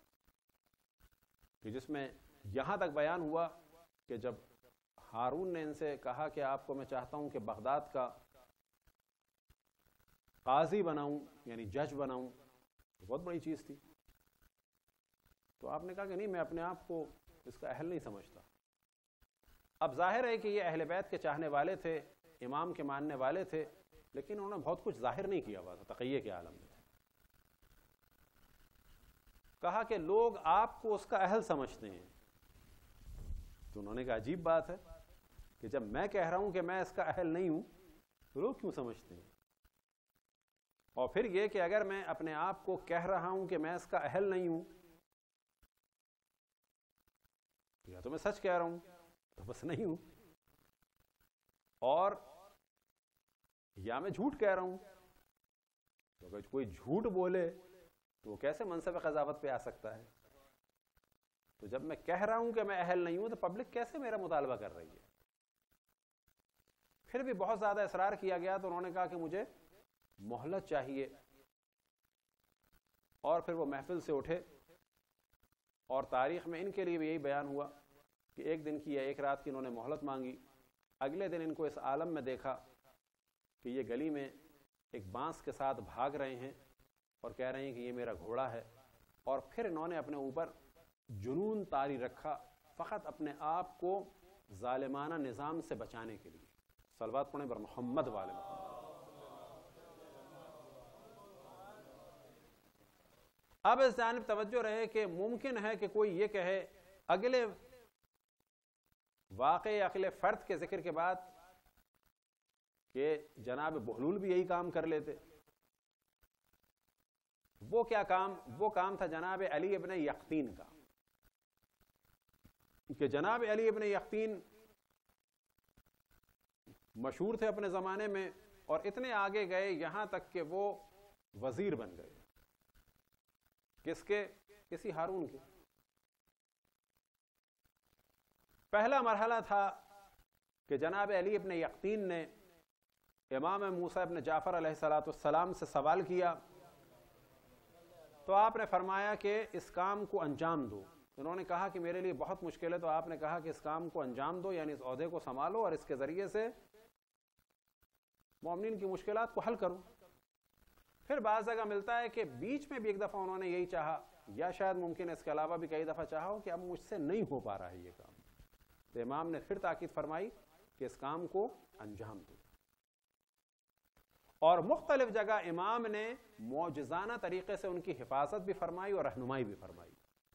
کہ جس میں یہاں تک بیان ہوا کہ جب ہارون نے ان سے کہا کہ آپ کو میں چاہتا ہوں کہ بغداد کا قاضی بناؤں، یعنی جج بناؤں، تو بہت بڑی چیز تھی. تو آپ نے کہا کہ نہیں، میں اپنے آپ کو اس کا اہل نہیں سمجھتا. اب ظاہر ہے کہ یہ اہل بیت کے چاہنے والے تھے، امام کے ماننے والے تھے، لیکن انہوں نے بہت کچھ ظاہر نہیں کیا ہوا تھا تقیہ کے عالم میں. کہا کہ لوگ آپ کو اس کا اہل سمجھتے ہیں. تو انہوں نے کہا عجیب بات ہے کہ جب میں کہہ رہا ہوں کہ میں اس کا اہل نہیں ہوں تو لوگ کیوں سمجھتے ہیں؟ اور پھر یہ کہ اگر میں اپنے آپ کو کہہ رہا ہوں کہ میں اس کا اہل نہیں ہوں، یا تو میں سچ کہہ رہا ہوں تو بس نہیں ہوں، اور یا میں جھوٹ کہہ رہا ہوں. تو اگر کوئی جھوٹ بولے تو وہ کیسے منصب قضاوت پہ آ سکتا ہے؟ تو جب میں کہہ رہا ہوں کہ میں اہل نہیں ہوں تو پبلک کیسے میرا مطالبہ کر رہی ہے؟ پھر بھی بہت زیادہ اصرار کیا گیا تو انہوں نے کہا کہ مجھے مہلت چاہیے. اور پھر وہ محفل سے اٹھے، اور تاریخ میں ان کے لیے بھی یہی بیان ہوا کہ ایک دن کی یا ایک رات کی انہوں نے مہلت مانگی. اگلے دن ان کو اس عالم میں دیکھا کہ یہ گلی میں ایک بانس کے ساتھ بھاگ رہے ہیں اور کہہ رہے ہیں کہ یہ میرا گھوڑا ہے. اور پھر انہوں نے اپنے اوپر جنون طاری رکھا، فقط اپنے آپ کو ظالمانہ نظام سے بچانے کے لیے. صلوات پڑھیں بر محمد والے محمد. اب اس جانب توجہ رہے کہ ممکن ہے کہ کوئی یہ کہے اگلے واقعے اگلے فرد کے ذکر کے بعد کہ جناب بہلول بھی یہی کام کر لیتے. وہ کیا کام؟ وہ کام تھا جناب علی ابن یقطین کا، کہ جناب علی ابن یقطین مشہور تھے اپنے زمانے میں، اور اتنے آگے گئے یہاں تک کہ وہ وزیر بن گئے. کس کے؟ کسی ہارون کے. پہلا مرحلہ تھا کہ جناب علی ابن یقطین نے امام موسیٰ ابن جعفر علیہ السلام سے سوال کیا، تو آپ نے فرمایا کہ اس کام کو انجام دو. انہوں نے کہا کہ میرے لیے بہت مشکل ہے، تو آپ نے کہا کہ اس کام کو انجام دو، یعنی اس عہدے کو سنبھالو اور اس کے ذریعے سے مومنین کی مشکلات کو حل کرو. پھر بعض جگہ ملتا ہے کہ بیچ میں بھی ایک دفعہ انہوں نے یہی چاہا، یا شاید ممکن اس کے علاوہ بھی کئی دفعہ چاہا ہو کہ اب مجھ سے نہیں ہو پا رہا ہے یہ کام. تو امام نے پھر تاکید فرمائی کہ اس کام کو انجام دو. اور مختلف جگہ امام نے معجزانہ طریقے سے ان کی حفاظت بھی فرمائی اور رہنمائی بھی فرمائی.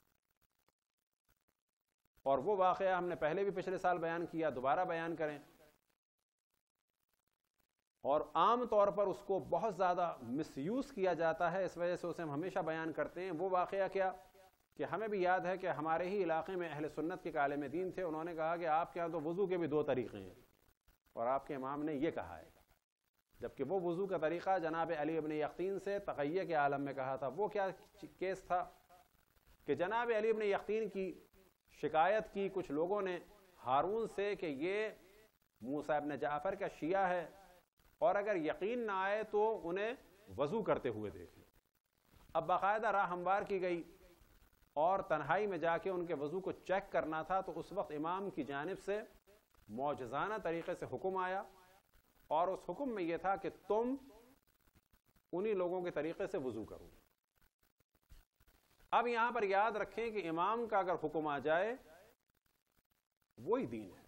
اور وہ واقعہ ہم نے پہلے بھی پچھلے سال بیان کیا، دوبارہ بیان کریں اور عام طور پر اس کو بہت زیادہ مس یوز کیا جاتا ہے، اس وجہ سے اسے ہم ہمیشہ بیان کرتے ہیں۔ وہ واقعہ کیا کہ ہمیں بھی یاد ہے کہ ہمارے ہی علاقے میں اہل سنت کے عالم دین تھے، انہوں نے کہا کہ آپ کے یہاں تو وضو کے بھی 2 طریقے ہیں، اور آپ کے امام نے یہ کہا ہے، جبکہ وہ وضو کا طریقہ جناب علی ابن یقطین سے تقیہ کے عالم میں کہا تھا۔ وہ کیا کیس تھا کہ جناب علی ابن یقطین کی شکایت کی کچھ لوگوں نے ہارون سے کہ یہ موسیٰ ابن جعفر کا شیعہ ہے، اور اگر یقین نہ آئے تو انہیں وضو کرتے ہوئے دیکھیں۔ اب باقاعدہ راہ ہموار کی گئی اور تنہائی میں جا کے ان کے وضو کو چیک کرنا تھا، تو اس وقت امام کی جانب سے معجزانہ طریقے سے حکم آیا، اور اس حکم میں یہ تھا کہ تم انہی لوگوں کے طریقے سے وضو کرو۔ اب یہاں پر یاد رکھیں کہ امام کا اگر حکم آ جائے وہی دین ہے۔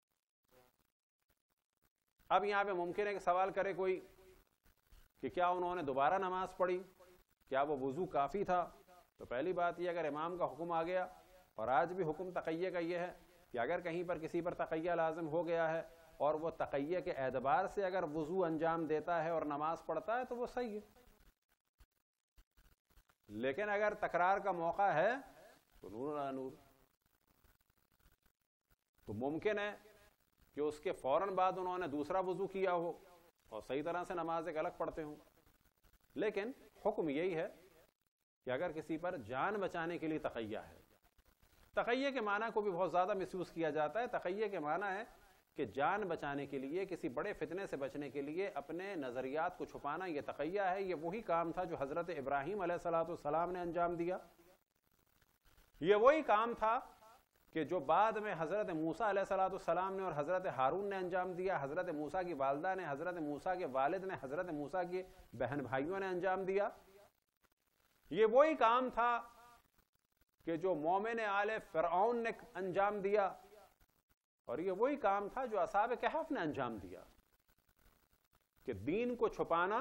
اب یہاں پہ ممکن ہے کہ سوال کرے کوئی کہ کیا انہوں نے دوبارہ نماز پڑھی، کیا وہ وضو کافی تھا؟ تو پہلی بات یہ، اگر امام کا حکم آ گیا، اور آج بھی حکم تقیہ کا یہ ہے کہ اگر کہیں پر کسی پر تقیہ لازم ہو گیا ہے اور وہ تقیہ کے اعتبار سے اگر وضو انجام دیتا ہے اور نماز پڑھتا ہے تو وہ صحیح ہے، لیکن اگر تکرار کا موقع ہے تو نور علی نور، تو ممکن ہے کہ اس کے فوراً بعد انہوں نے دوسرا وضو کیا ہو اور صحیح طرح سے نماز ایک الگ پڑھتے ہوں، لیکن حکم یہی ہے کہ اگر کسی پر جان بچانے کے لیے تقیہ ہے، تقیہ کے معنی کو بھی بہت زیادہ مس یوز کیا جاتا ہے۔ تقیہ کے معنی ہے کہ جان بچانے کے لیے، کسی بڑے فتنے سے بچنے کے لیے اپنے نظریات کو چھپانا، یہ تقیہ ہے۔ یہ وہی کام تھا جو حضرت ابراہیم علیہ السلام نے انجام دیا، یہ وہی کام تھا کہ جو بعد میں حضرت موسیٰ علیہ السلام نے اور حضرت ہارون نے انجام دیا، حضرت موسیٰ کی والدہ نے، حضرت موسیٰ کے والد نے، حضرت موسیٰ کے بہن بھائیوں نے انجام دیا۔ یہ وہی کام تھا کہ جو مومن آل فرعون نے انجام دیا، اور یہ وہی کام تھا جو اصحاب کہف نے انجام دیا، کہ دین کو چھپانا،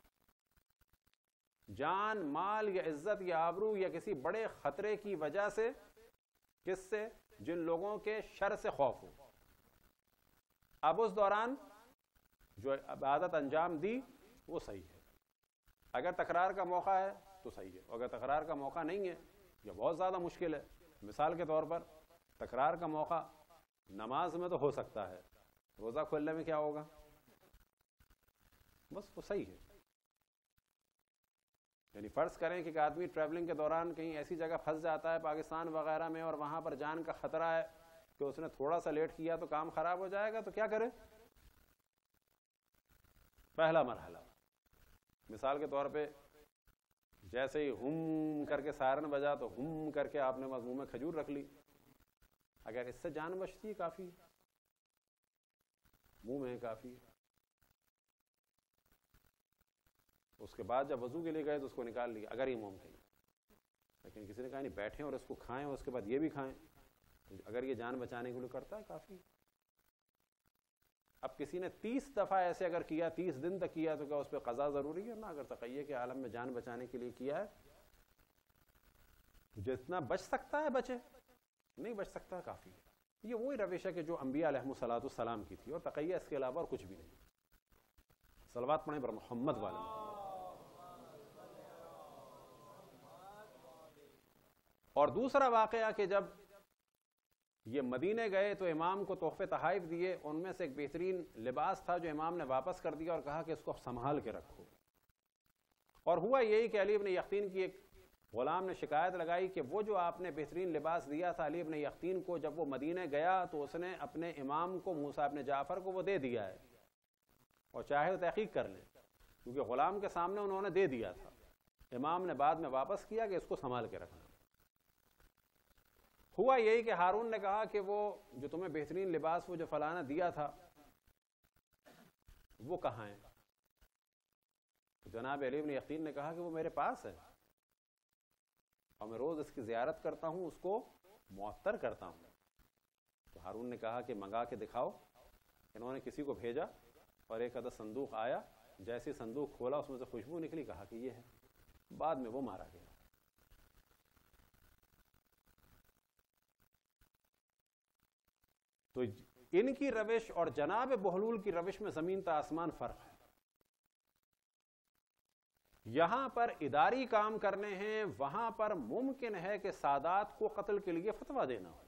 جان، مال یا عزت یا آبرو یا کسی بڑے خطرے کی وجہ سے، کس سے؟ جن لوگوں کے شر سے خوف ہو۔ اب اس دوران جو عبادت انجام دی وہ صحیح ہے، اگر تکرار کا موقع ہے تو صحیح ہے، اگر تکرار کا موقع نہیں ہے یہ بہت زیادہ مشکل ہے۔ مثال کے طور پر تکرار کا موقع نماز میں تو ہو سکتا ہے، روزہ کھولنے میں کیا ہوگا؟ بس وہ صحیح ہے۔ یعنی فرض کریں کہ ایک آدمی ٹریولنگ کے دوران کہیں ایسی جگہ پھنس جاتا ہے پاکستان وغیرہ میں، اور وہاں پر جان کا خطرہ ہے کہ اس نے تھوڑا سا لیٹ کیا تو کام خراب ہو جائے گا، تو کیا کرے؟ پہلا مرحلہ، مثال کے طور پہ جیسے ہی ہم کر کے سائرن بجا تو ہم کر کے آپ نے منہ میں کھجور رکھ لی، اگر اس سے جان بچتی ہے کافی، منہ میں کافی۔ اس کے بعد جب وضو کے لیے گئے تو اس کو نکال لیا اگر یہ ممکن ہے، لیکن کسی نے کہا نہیں بیٹھیں اور اس کو کھائیں اور اس کے بعد یہ بھی کھائیں، اگر یہ جان بچانے کے لیے کرتا ہے کافی۔ اب کسی نے 30 دفعہ ایسے اگر کیا، 30 دن تک کیا، تو کیا اس پہ قضا ضروری ہے؟ نہ، اگر تقیہ کے عالم میں جان بچانے کے لیے کیا ہے جتنا بچ سکتا ہے بچے، نہیں بچ سکتا کافی ہے۔ یہ وہی روش ہے کہ جو انبیاء علیہم السلام کی تھی، اور تقیہ اس کے علاوہ اور کچھ بھی نہیں۔ صلوات پڑھیں بر محمد والے محمد۔ اور دوسرا واقعہ کہ جب یہ مدینے گئے تو امام کو تحفے تحائف دیے، ان میں سے ایک بہترین لباس تھا جو امام نے واپس کر دیا اور کہا کہ اس کو سنبھال کے رکھو۔ اور ہوا یہی کہ علی ابن یقطین کی ایک غلام نے شکایت لگائی کہ وہ جو آپ نے بہترین لباس دیا تھا علی ابن یقطین کو، جب وہ مدینے گیا تو اس نے اپنے امام کو، موسیٰ ابن جعفر کو وہ دے دیا ہے، اور چاہے وہ تحقیق کر لیں، کیونکہ غلام کے سامنے انہوں نے دے دیا تھا، امام نے بعد میں واپس کیا کہ اس کو سنبھال کے رکھنا۔ ہوا یہی کہ ہارون نے کہا کہ وہ جو تمہیں بہترین لباس وہ جو فلانا دیا تھا وہ کہاں ہے؟ تو جناب علی ابن یقطین نے کہا کہ وہ میرے پاس ہے، اور میں روز اس کی زیارت کرتا ہوں، اس کو معطر کرتا ہوں۔ تو ہارون نے کہا کہ منگا کے دکھاؤ۔ انہوں نے کسی کو بھیجا اور ایک عدد صندوق آیا، جیسے صندوق کھولا اس میں سے خوشبو نکلی، کہا کہ یہ ہے۔ بعد میں وہ مارا گیا۔ تو ان کی روش اور جناب بہلول کی روش میں زمین تا آسمان فرق ہے. یہاں پر اداری کام کرنے ہیں, وہاں پر ممکن ہے کہ سادات کو قتل کے لیے فتویٰ دینا ہو,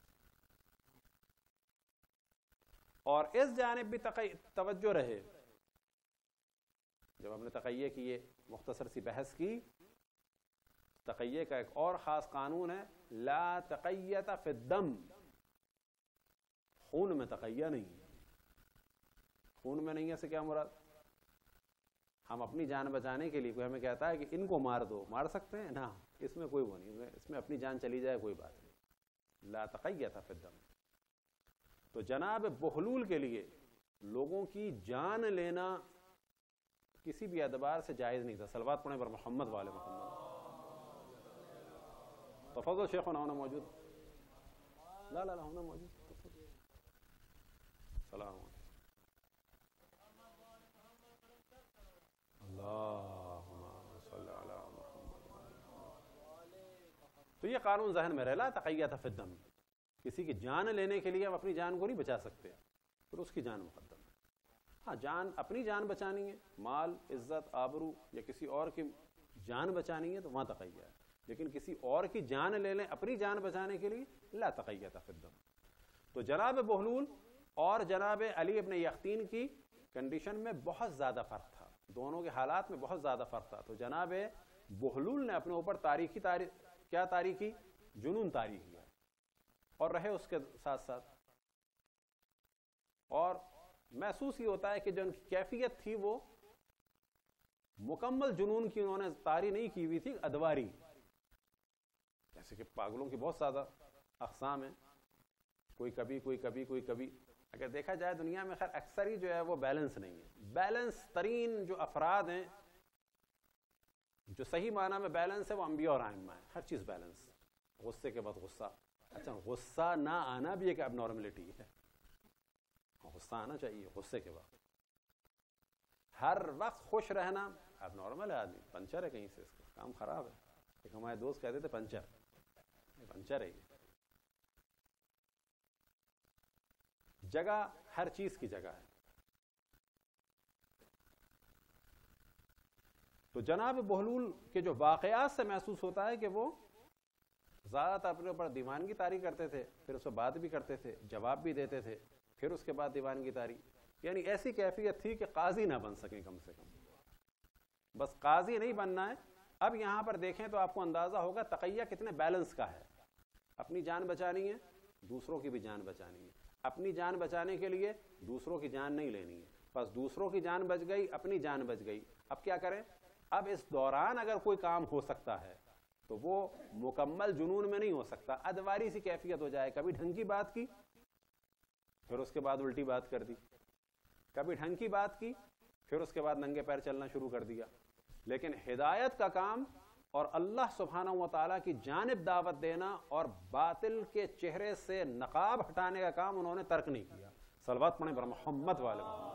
اور اس جانب بھی توجہ رہے. جب ہم نے تقیہ کی یہ مختصر سی بحث کی, تقیہ کا ایک اور خاص قانون ہے, لا تقیۃ فی الدم, خون میں تقیہ نہیں. خون میں نہیں ہے سے کیا مراد؟ ہم اپنی جان بچانے کے لیے کوئی ہمیں کہتا ہے کہ ان کو مار دو, مار سکتے ہیں نا, اس میں کوئی وہ نہیں, اس میں اپنی جان چلی جائے کوئی بات نہیں. لا تقیۃ فی الدم. تو جناب بہلول کے لیے لوگوں کی جان لینا کسی بھی اعتبار سے جائز نہیں تھا. صلوات پڑھیں پر محمد والے محمد. تفضل شیخنا ہونا موجود, لا لا لا ہونا موجود. سلام علیکم. اللہم صلی علی محمد. تو یہ قانون ذہن میں رہے, لا تقیۃ فی الدم. کسی کی جان لینے کے لیے ہم اپنی جان کو نہیں بچا سکتے, پھر اس کی جان مقدم ہے. ہاں جان, اپنی جان بچانی ہے, مال, عزت, آبرو یا کسی اور کی جان بچانی ہے تو وہاں تقیہ ہے. لیکن کسی اور کی جان لے لیں اپنی جان بچانے کے لیے, لا تقیۃ فی الدم. تو جناب بہلول اور جناب علی ابن یقطین کی کنڈیشن میں بہت زیادہ فرق تھا, دونوں کے حالات میں بہت زیادہ فرق تھا. تو جناب بہلول نے اپنے اوپر کیا تاریخی جنون تاریخ کیا اور رہے اس کے ساتھ ساتھ, اور محسوس یہ ہوتا ہے کہ جو ان کی کیفیت تھی وہ مکمل جنون کی انہوں نے طاری نہیں کی ہوئی تھی, ادواری. جیسے کہ پاگلوں کی بہت زیادہ اقسام ہیں, کوئی کبھی کوئی کبھی کوئی کبھی. اگر دیکھا جائے دنیا میں خیر اکثر ہی جو ہے وہ بیلنس نہیں ہے. بیلنس ترین جو افراد ہیں, جو صحیح معنی میں بیلنس ہے, وہ انبیاء اور ائمہ ہیں. ہر چیز بیلنس. غصے کے بعد غصہ, اچھا غصہ نہ آنا بھی ایک اب نارملٹی ہے, غصہ آنا چاہیے غصے کے بعد. ہر وقت خوش رہنا اب نارمل ہے, آدمی پنچر ہے کہیں سے, اس کا کام خراب ہے. ایک ہمارے دوست کہتے تھے پنچر ہے. جگہ ہر چیز کی جگہ ہے. تو جناب بہلول کے جو واقعات سے محسوس ہوتا ہے کہ وہ زیادہ تر اپنے اوپر دیوانگی طاری کرتے تھے, پھر اس سے بات بھی کرتے تھے, جواب بھی دیتے تھے, پھر اس کے بعد دیوانگی طاری. یعنی ایسی کیفیت تھی کہ قاضی نہ بن سکیں کم سے کم, بس قاضی نہیں بننا ہے. اب یہاں پر دیکھیں تو آپ کو اندازہ ہوگا تقیہ کتنے بیلنس کا ہے. اپنی جان بچانی ہے, دوسروں کی بھی جان بچانی ہے. اپنی جان بچانے کے لیے دوسروں کی جان نہیں لینی ہے, بس دوسروں کی جان بچ گئی, اپنی جان بچ گئی. اب کیا کریں؟ اب اس دوران اگر کوئی کام ہو سکتا ہے تو وہ مکمل جنون میں نہیں ہو سکتا, ادواری سی کیفیت ہو جائے. کبھی ڈھنگ کی بات کی, پھر اس کے بعد الٹی بات کر دی, کبھی ڈھنگ کی بات کی, پھر اس کے بعد ننگے پیر چلنا شروع کر دیا. لیکن ہدایت کا کام اور اللہ سبحانہ و تعالیٰ کی جانب دعوت دینا اور باطل کے چہرے سے نقاب ہٹانے کا کام انہوں نے ترک نہیں کیا. صلوات پڑھیں پر محمد والے محمد.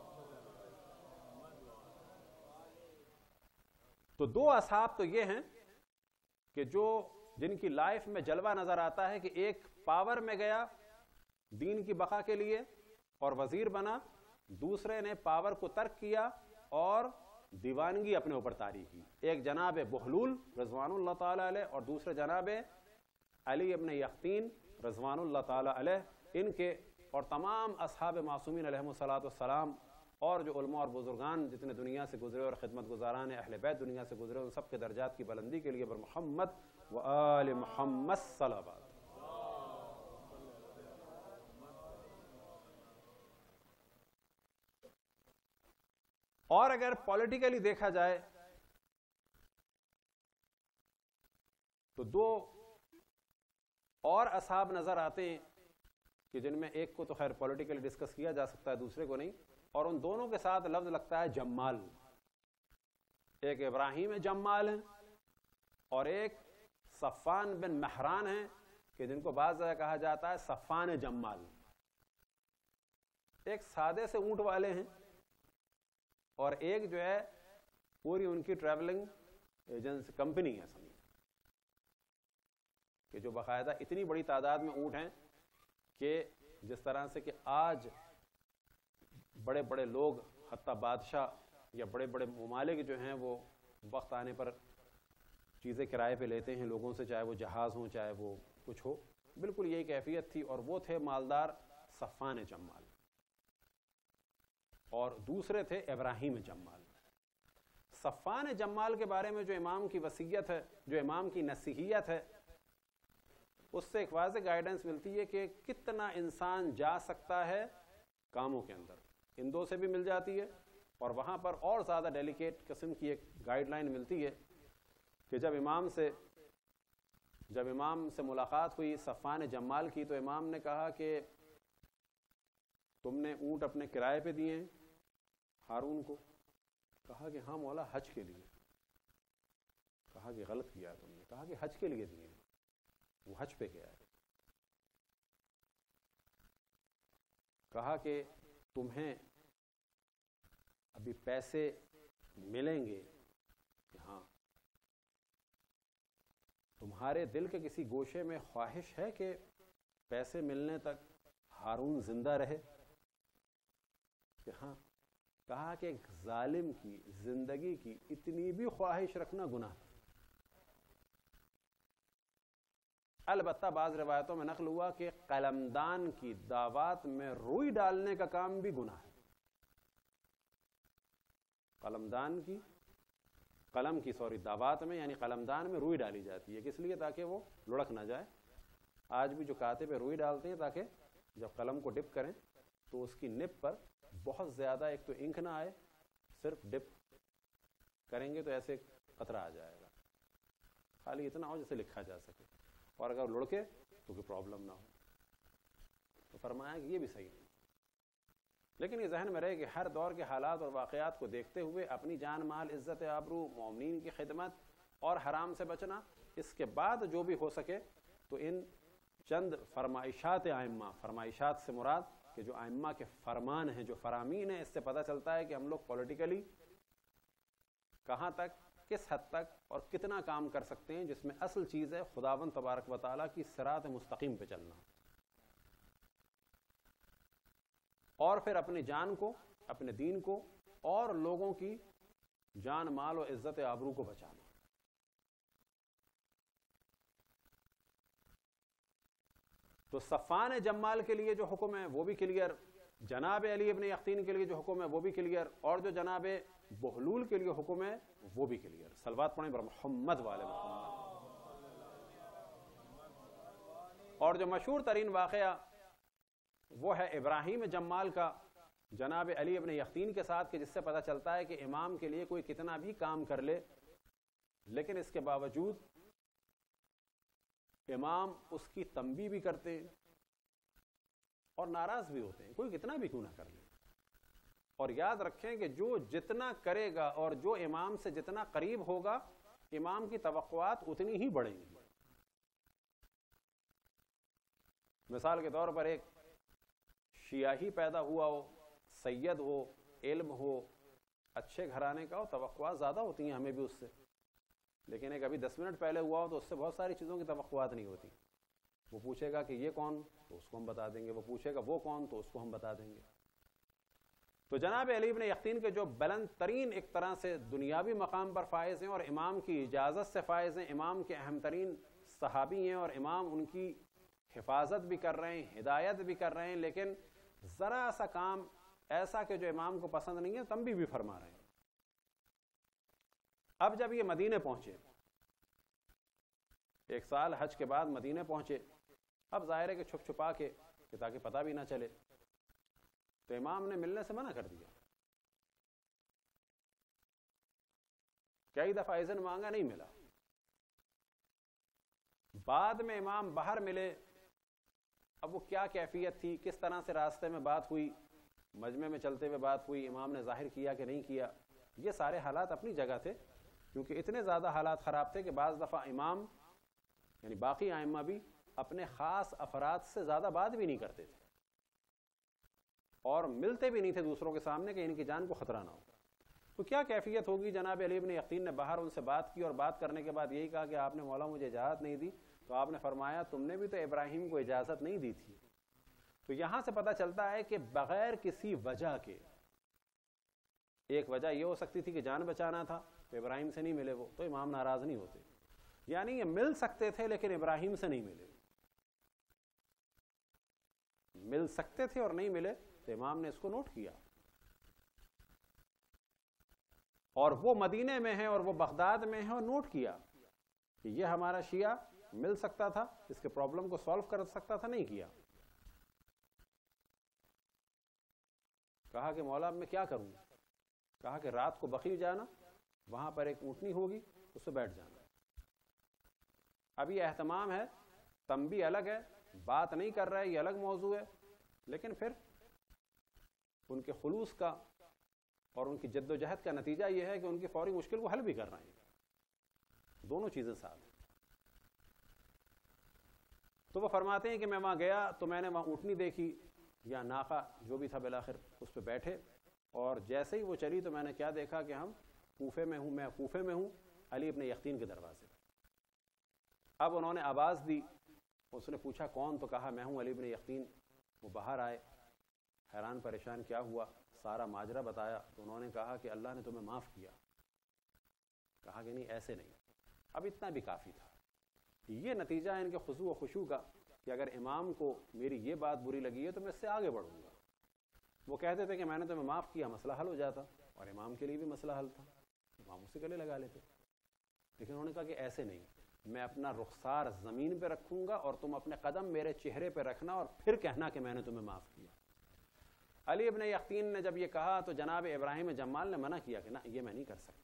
تو دو اصحاب تو یہ ہیں کہ جن کی لائف میں جلوہ نظر آتا ہے کہ ایک پاور میں گیا دین کی بقا کے لیے اور وزیر بنا, دوسرے نے پاور کو ترک کیا اور دیوانگی اپنے اوپر طاری کی. ایک جناب بہلول رضوان اللہ تعالی علیہ اور دوسرے جناب علی ابن یقطین رضوان اللہ تعالی علیہ. ان کے اور تمام اصحاب معصومین علیہم الصلوۃ والسلام اور جو علماء اور بزرگان جتنے دنیا سے گزرے اور خدمت گزاران اہل بیت دنیا سے گزرے, ان سب کے درجات کی بلندی کے لیے پر محمد و آل محمد صلوات. اور اگر پولیٹیکلی دیکھا جائے تو دو اور اصحاب نظر آتے ہیں کہ جن میں ایک کو تو خیر پولیٹیکلی ڈسکس کیا جا سکتا ہے, دوسرے کو نہیں, اور ان دونوں کے ساتھ لفظ لگتا ہے جمال. ایک ابراہیم جمال ہیں اور ایک صفان بن مہران ہیں کہ جن کو بعض جگہ کہا جاتا ہے صفان جمال. ایک سادے سے اونٹ والے ہیں اور ایک جو ہے پوری ان کی ٹریولنگ ایجنسی کمپنی ہے سمجھ, کہ جو باقاعدہ اتنی بڑی تعداد میں اونٹ ہیں کہ جس طرح سے کہ آج بڑے بڑے لوگ حتیٰ بادشاہ یا بڑے بڑے ممالک جو ہیں وہ وقت آنے پر چیزیں کرائے پہ لیتے ہیں لوگوں سے، چاہے وہ جہاز ہوں چاہے وہ کچھ ہو، بالکل یہی کیفیت تھی. اور وہ تھے مالدار صفوان جمال، اور دوسرے تھے ابراہیم جمال. صفوان جمال کے بارے میں جو امام کی وصیت ہے، جو امام کی نصیحت ہے، اس سے ایک واضح گائیڈنس ملتی ہے کہ کتنا انسان جا سکتا ہے کاموں کے اندر. ان دو سے بھی مل جاتی ہے، اور وہاں پر اور زیادہ ڈیلیکیٹ قسم کی ایک گائیڈ لائن ملتی ہے کہ جب امام سے ملاقات ہوئی صفوان جمال کی، تو امام نے کہا کہ تم نے اونٹ اپنے کرائے پہ دیے ہیں ہارون کو؟ کہا کہ ہاں مولا، حج کے لیے. کہا کہ غلط کیا تم نے. کہا کہ حج کے لیے دیے ہیں، وہ حج پہ گیا ہے. کہا کہ تمہیں ابھی پیسے ملیں گے کہ ہاں تمہارے دل کے کسی گوشے میں خواہش ہے کہ پیسے ملنے تک ہارون زندہ رہے؟ کہ ہاں. کہا کہ ایک ظالم کی زندگی کی اتنی بھی خواہش رکھنا گناہ. البتہ بعض روایتوں میں نقل ہوا کہ قلمدان کی دعوات میں روئی ڈالنے کا کام بھی گناہ ہے. دعوات میں یعنی قلمدان میں روئی ڈالی جاتی ہے، کس لیے؟ تاکہ وہ لڑک نہ جائے. آج بھی جو کاتب روئی ڈالتے ہیں تاکہ جب قلم کو ڈپ کریں تو اس کی نب پر بہت زیادہ ایک تو انک نہ آئے، صرف ڈپ کریں گے تو ایسے قطرہ آ جائے گا، خالی اتنا ہو جیسے لکھا جا سکے، اور اگر لڑکے تو کوئی پرابلم نہ ہو. تو فرمایا کہ یہ بھی صحیح نہیں. لیکن یہ ذہن میں رہے کہ ہر دور کے حالات اور واقعات کو دیکھتے ہوئے اپنی جان مال عزت آبرو مومنین کی خدمت اور حرام سے بچنا، اس کے بعد جو بھی ہو سکے تو ان چند فرمائشات ائمہ، فرمائشات سے مراد کہ جو ائمہ کے فرمان ہیں، جو فرامین ہیں، اس سے پتہ چلتا ہے کہ ہم لوگ پولیٹیکلی کہاں تک، کس حد تک اور کتنا کام کر سکتے ہیں، جس میں اصل چیز ہے خداوند تبارک و تعالیٰ کی صراط مستقیم پہ چلنا، اور پھر اپنی جان کو، اپنے دین کو اور لوگوں کی جان مال و عزت آبرو کو بچانا. تو صفوان جمال کے لیے جو حکم ہے وہ بھی کلیئر، جناب علی ابن یقطین کے لیے جو حکم ہے وہ بھی کلیئر، اور جو جناب بہلول کے لیے حکم ہے وہ بھی کلیئر. صلوات پڑھیں بر محمد والے محمد. اور جو مشہور ترین واقعہ وہ ہے ابراہیم جمال کا جناب علی ابن یقطین کے ساتھ، کہ جس سے پتہ چلتا ہے کہ امام کے لیے کوئی کتنا بھی کام کر لے لیکن اس کے باوجود امام اس کی تنبیہ بھی کرتے ہیں اور ناراض بھی ہوتے ہیں، کوئی کتنا بھی کیوں نہ کر لے. اور یاد رکھیں کہ جو جتنا کرے گا اور جو امام سے جتنا قریب ہوگا، امام کی توقعات اتنی ہی بڑھیں گی. مثال کے طور پر ایک شیعہ ہی پیدا ہوا ہو، سید ہو، علم ہو، اچھے گھرانے کا ہو، توقعات زیادہ ہوتی ہیں ہمیں بھی اس سے. لیکن ایک ابھی 10 منٹ پہلے ہوا ہو تو اس سے بہت ساری چیزوں کی توقعات نہیں ہوتی. وہ پوچھے گا کہ یہ کون، تو اس کو ہم بتا دیں گے. وہ پوچھے گا وہ کون، تو اس کو ہم بتا دیں گے. تو جناب علی ابن یقطین کے جو بلند ترین ایک طرح سے دنیاوی مقام پر فائز ہیں اور امام کی اجازت سے فائز ہیں، امام کے اہم ترین صحابی ہیں اور امام ان کی حفاظت بھی کر رہے ہیں، ہدایت بھی کر رہے ہیں، لیکن ذرا سا کام ایسا کہ جو امام کو پسند نہیں ہے تنبیہ بھی فرما رہے ہیں. اب جب یہ مدینے پہنچے، 1 سال حج کے بعد مدینے پہنچے، اب ظاہر ہے کہ چھپ چھپا کے کہ تاکہ پتہ بھی نہ چلے، تو امام نے ملنے سے منع کر دیا. کئی دفعہ اذن مانگا، نہیں ملا. بعد میں امام باہر ملے. اب وہ کیا کیفیت تھی، کس طرح سے راستے میں بات ہوئی، مجمع میں چلتے ہوئے بات ہوئی، امام نے ظاہر کیا کہ نہیں کیا، یہ سارے حالات اپنی جگہ تھے. کیونکہ اتنے زیادہ حالات خراب تھے کہ بعض دفعہ امام یعنی باقی ائمہ بھی اپنے خاص افراد سے زیادہ بات بھی نہیں کرتے تھے اور ملتے بھی نہیں تھے دوسروں کے سامنے کہ ان کی جان کو خطرہ نہ ہو. تو کیا کیفیت ہوگی؟ جناب علی بن یقطین نے باہر ان سے بات کی اور بات کرنے کے بعد یہی کہا کہ آپ نے مولا مجھے اجازت نہیں دی. تو آپ نے فرمایا تم نے بھی تو ابراہیم کو اجازت نہیں دی تھی. تو تو یہاں سے پتہ چلتا ہے کہ بغیر کسی وجہ کے، ایک وجہ یہ ہو سکتی تھی کہ جان بچانا تھا تو ابراہیم سے نہیں ملے وہ، تو امام ناراض نہیں ہوتے، یعنی یہ مل سکتے تھے لیکن ابراہیم سے نہیں ملے، مل سکتے تھے اور نہیں ملے، تو امام نے اس کو نوٹ کیا، اور وہ مدینے میں ہے اور وہ بغداد میں ہے، اور نوٹ کیا کہ یہ ہمارا شیعہ مل سکتا تھا، اس کے پرابلم کو سالو کر سکتا تھا، نہیں کیا۔ کہا کہ مولا اب میں کیا کروں؟ کہا کہ رات کو بقیع جانا، وہاں پر ایک اونٹنی ہوگی، اس پہ بیٹھ جانا۔ اب یہ اہتمام ہے، تنبیہ الگ ہے، بات نہیں کر رہا ہے، یہ الگ موضوع ہے، لیکن پھر ان کے خلوص کا اور ان کی جد و جہد کا نتیجہ یہ ہے کہ ان کی فوری مشکل کو حل بھی کر رہے ہیں، دونوں چیزیں ساتھ۔ تو وہ فرماتے ہیں کہ میں وہاں گیا تو میں نے وہاں اونٹنی دیکھی یا ناقہ جو بھی تھا، بالآخر اس پہ بیٹھے، اور جیسے ہی وہ چلی تو میں نے کیا دیکھا کہ ہم کوفے میں ہوں، میں کوفے میں ہوں، علی ابن یقطین کے دروازے۔ اب انہوں نے آواز دی، اس نے پوچھا کون؟ تو کہا میں ہوں علی ابن یقطین۔ وہ باہر آئے، حیران پریشان کیا ہوا، سارا ماجرا بتایا، تو انہوں نے کہا کہ اللہ نے تمہیں معاف کیا۔ کہا کہ نہیں، ایسے نہیں، اب اتنا بھی کافی تھا۔ یہ نتیجہ ہے ان کے خضوع و خشوع کا کہ اگر امام کو میری یہ بات بری لگی ہے تو میں اس سے آگے بڑھوں گا۔ وہ کہتے تھے کہ میں نے تمہیں معاف کیا، مسئلہ حل ہو جاتا، اور امام کے لیے بھی مسئلہ حل تھا، امام اسے گلے لگا لیتے، لیکن انہوں نے کہا کہ ایسے نہیں، میں اپنا رخسار زمین پہ رکھوں گا اور تم اپنے قدم میرے چہرے پہ رکھنا اور پھر کہنا کہ میں نے تمہیں معاف کیا۔ علی ابن یقطین نے جب یہ کہا تو جناب ابراہیم جمال نے منع کیا کہ نہ، یہ میں نہیں کر سکتا۔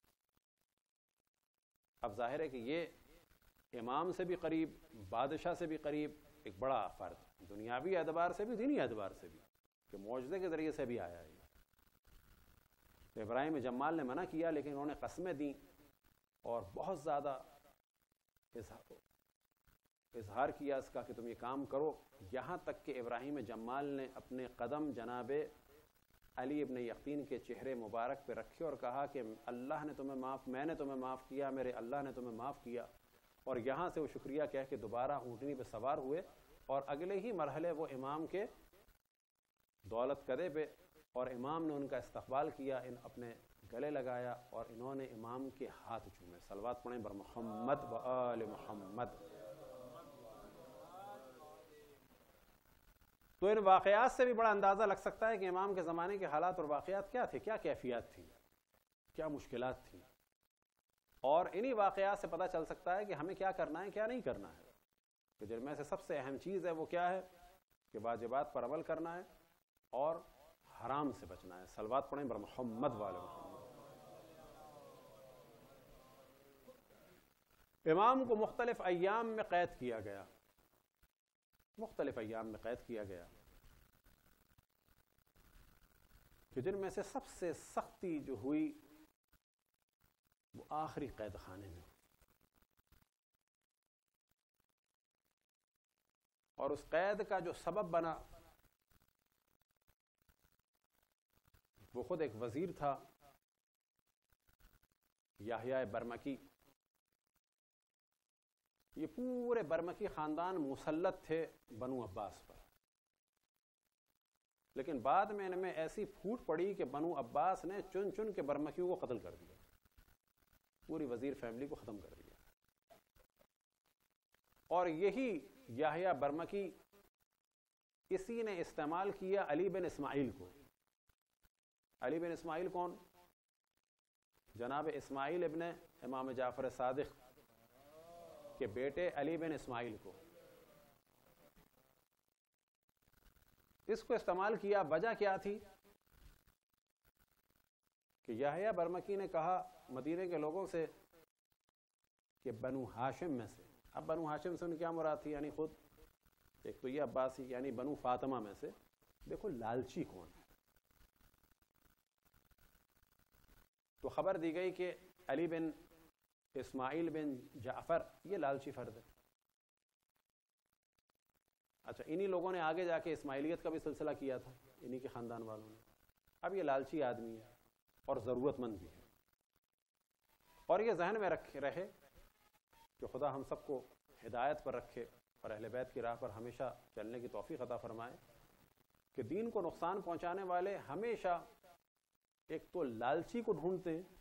اب ظاہر ہے کہ یہ امام سے بھی قریب، بادشاہ سے بھی قریب ایک بڑا فرد، دنیاوی اعتبار سے بھی، دینی اعتبار سے بھی، کہ معجزے کے ذریعے سے بھی آیا ہے۔ تو ابراہیم جمال نے منع کیا، لیکن انہوں نے قسمیں دیں اور بہت زیادہ اظہار کیا اس کا کہ تم یہ کام کرو، یہاں تک کہ ابراہیم جمال نے اپنے قدم جناب علی ابن یقطین کے چہرے مبارک پہ رکھے اور کہا کہ اللہ نے تمہیں معاف، میں نے تمہیں معاف کیا، میرے اللہ نے تمہیں معاف کیا۔ اور یہاں سے وہ شکریہ کہہ کے دوبارہ اونٹنی پہ سوار ہوئے، اور اگلے ہی مرحلے وہ امام کے دولت قدے پہ، اور امام نے ان کا استقبال کیا، ان اپنے گلے لگایا، اور انہوں نے امام کے ہاتھ چومے۔ صلوات پڑھیں بر محمد و آل محمد۔ تو ان واقعات سے بھی بڑا اندازہ لگ سکتا ہے کہ امام کے زمانے کے حالات اور واقعات کیا تھے، کیا کیفیات تھی، کیا مشکلات تھیں، اور انہی واقعات سے پتہ چل سکتا ہے کہ ہمیں کیا کرنا ہے، کیا نہیں کرنا ہے۔ کہ جن میں سے سب سے اہم چیز ہے وہ کیا ہے کہ واجبات پر عمل کرنا ہے اور حرام سے بچنا ہے۔ صلوات پڑھیں بر محمد و آل محمد۔ امام کو مختلف ایام میں قید کیا گیا، مختلف ایام میں قید کیا گیا، کہ جن میں سے سب سے سختی جو ہوئی وہ آخری قید خانے میں، اور اس قید کا جو سبب بنا وہ خود ایک وزیر تھا، یحییٰ برمکی۔ یہ پورے برمکی خاندان مسلط تھے بنو عباس پر، لیکن بعد میں ان میں ایسی پھوٹ پڑی کہ بنو عباس نے چن چن کے برمکیوں کو قتل کر دیا، پوری وزیر فیملی کو ختم کر دیا۔ اور یہی یحییٰ برمکی، اسی نے استعمال کیا علی بن اسماعیل کو۔ علی بن اسماعیل کون؟ جناب اسماعیل ابن امام جعفر صادق کے بیٹے علی بن اسماعیل کو، اس کو استعمال کیا۔ وجہ کیا تھی کہ یحییٰ برمکی نے کہا مدینے کے لوگوں سے کہ بنو ہاشم میں سے، اب بنو ہاشم سے ان کیا مراد تھی؟ یعنی خود ایک تو یہ عباسی، یعنی بنو فاطمہ میں سے دیکھو لالچی کون ہے۔ تو خبر دی گئی کہ علی بن اسماعیل بن جعفر یہ لالچی فرد ہے۔ اچھا، انہی لوگوں نے آگے جا کے اسماعیلیت کا بھی سلسلہ کیا تھا، انہی کے خاندان والوں نے۔ اب یہ لالچی آدمی ہے اور ضرورت مند بھی ہے، اور یہ ذہن میں رہے کہ خدا ہم سب کو ہدایت پر رکھے اور اہل بیت کی راہ پر ہمیشہ چلنے کی توفیق عطا فرمائے۔ کہ دین کو نقصان پہنچانے والے ہمیشہ ایک تو لالچی کو ڈھونڈتے ہیں،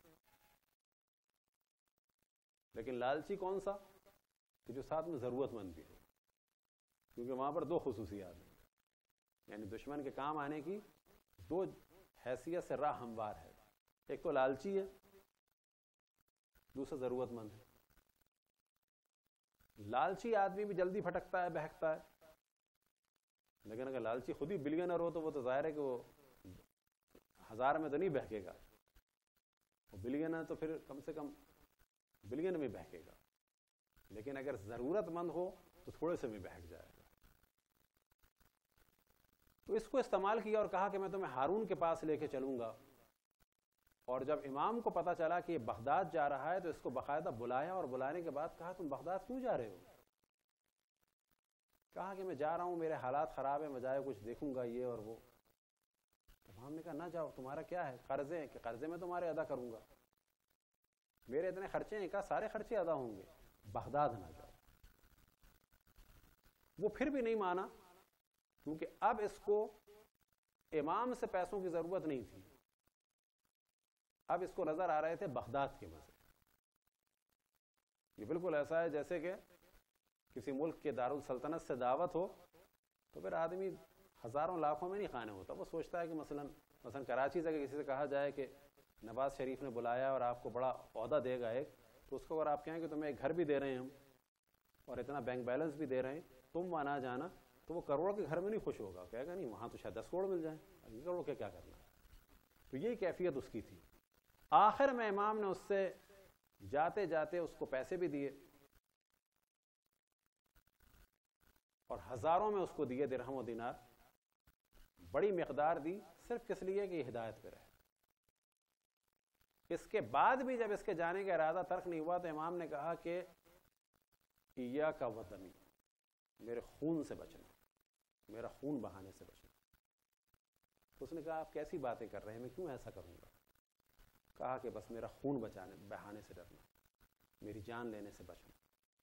لیکن لالچی کون سا؟ کہ جو ساتھ میں ضرورت مند بھی ہو، کیونکہ وہاں پر دو خصوصیات ہیں، یعنی دشمن کے کام آنے کی دو حیثیت سے راہ ہموار ہے، ایک تو لالچی ہے، دوسرا ضرورت مند ہے۔ لالچی آدمی بھی جلدی پھٹکتا ہے، بہکتا ہے، لیکن اگر لالچی خود ہی بلینئر ہو تو وہ تو ظاہر ہے کہ وہ 1000 میں تو نہیں بہکے گا، وہ بلینئر تو پھر کم سے کم بلین میں بہکے گا، لیکن اگر ضرورت مند ہو تو تھوڑے سے میں بہک جائے گا۔ تو اس کو استعمال کیا اور کہا کہ میں تمہیں ہارون کے پاس لے کے چلوں گا، اور جب امام کو پتا چلا کہ یہ بغداد جا رہا ہے تو اس کو باقاعدہ بلایا، اور بلانے کے بعد کہا تم بغداد کیوں جا رہے ہو؟ کہا کہ میں جا رہا ہوں، میرے حالات خراب ہیں، میں جائے کچھ دیکھوں گا یہ اور وہ۔ امام نے کہا نہ جاؤ، تمہارا کیا ہے؟ قرضے ہیں، کہ قرضے میں تمہارے ادا کروں گا، میرے اتنے خرچے ہیں، کہا سارے خرچے ادا ہوں گے، بغداد نہ جاؤ۔ وہ پھر بھی نہیں مانا، کیونکہ اب اس کو امام سے پیسوں کی ضرورت نہیں تھی، اب اس کو نظر آ رہے تھے بغداد کے مزے۔ یہ بالکل ایسا ہے جیسے کہ کسی ملک کے دارالسلطنت سے دعوت ہو تو پھر آدمی ہزاروں لاکھوں میں نہیں کھانے ہوتا، وہ سوچتا ہے کہ مثلا کراچی سے اگر کسی سے کہا جائے کہ نواز شریف نے بلایا اور آپ کو بڑا عہدہ دے گا ایک، تو اس کو اگر آپ کہیں کہ تمہیں ایک گھر بھی دے رہے ہیں ہم اور اتنا بینک بیلنس بھی دے رہے ہیں، تم وہاں نہ جانا، تو وہ کروڑ کے گھر میں نہیں خوش ہوگا، کہے گا نہیں وہاں تو شاید 10 کروڑ مل جائیں، 20 کروڑ کے کیا کرنا ہے۔ تو یہی کیفیت اس کی تھی۔ آخر میں امام نے اس سے جاتے جاتے اس کو پیسے بھی دیے، اور ہزاروں میں اس کو دیے درہم و دینار، بڑی مقدار دی، صرف کس لیے کہ یہ ہدایت پہ رہے۔ اس کے بعد بھی جب اس کے جانے کا ارادہ ترک نہیں ہوا تو امام نے کہا کہ ایاک و دمی، میرے خون سے بچنا، میرا خون بہانے سے بچنا۔ اس نے کہا آپ کیسی باتیں کر رہے ہیں، میں کیوں ایسا کروں گا؟ کہا کہ بس میرا خون بہانے سے ڈرنا، میری جان لینے سے بچنا۔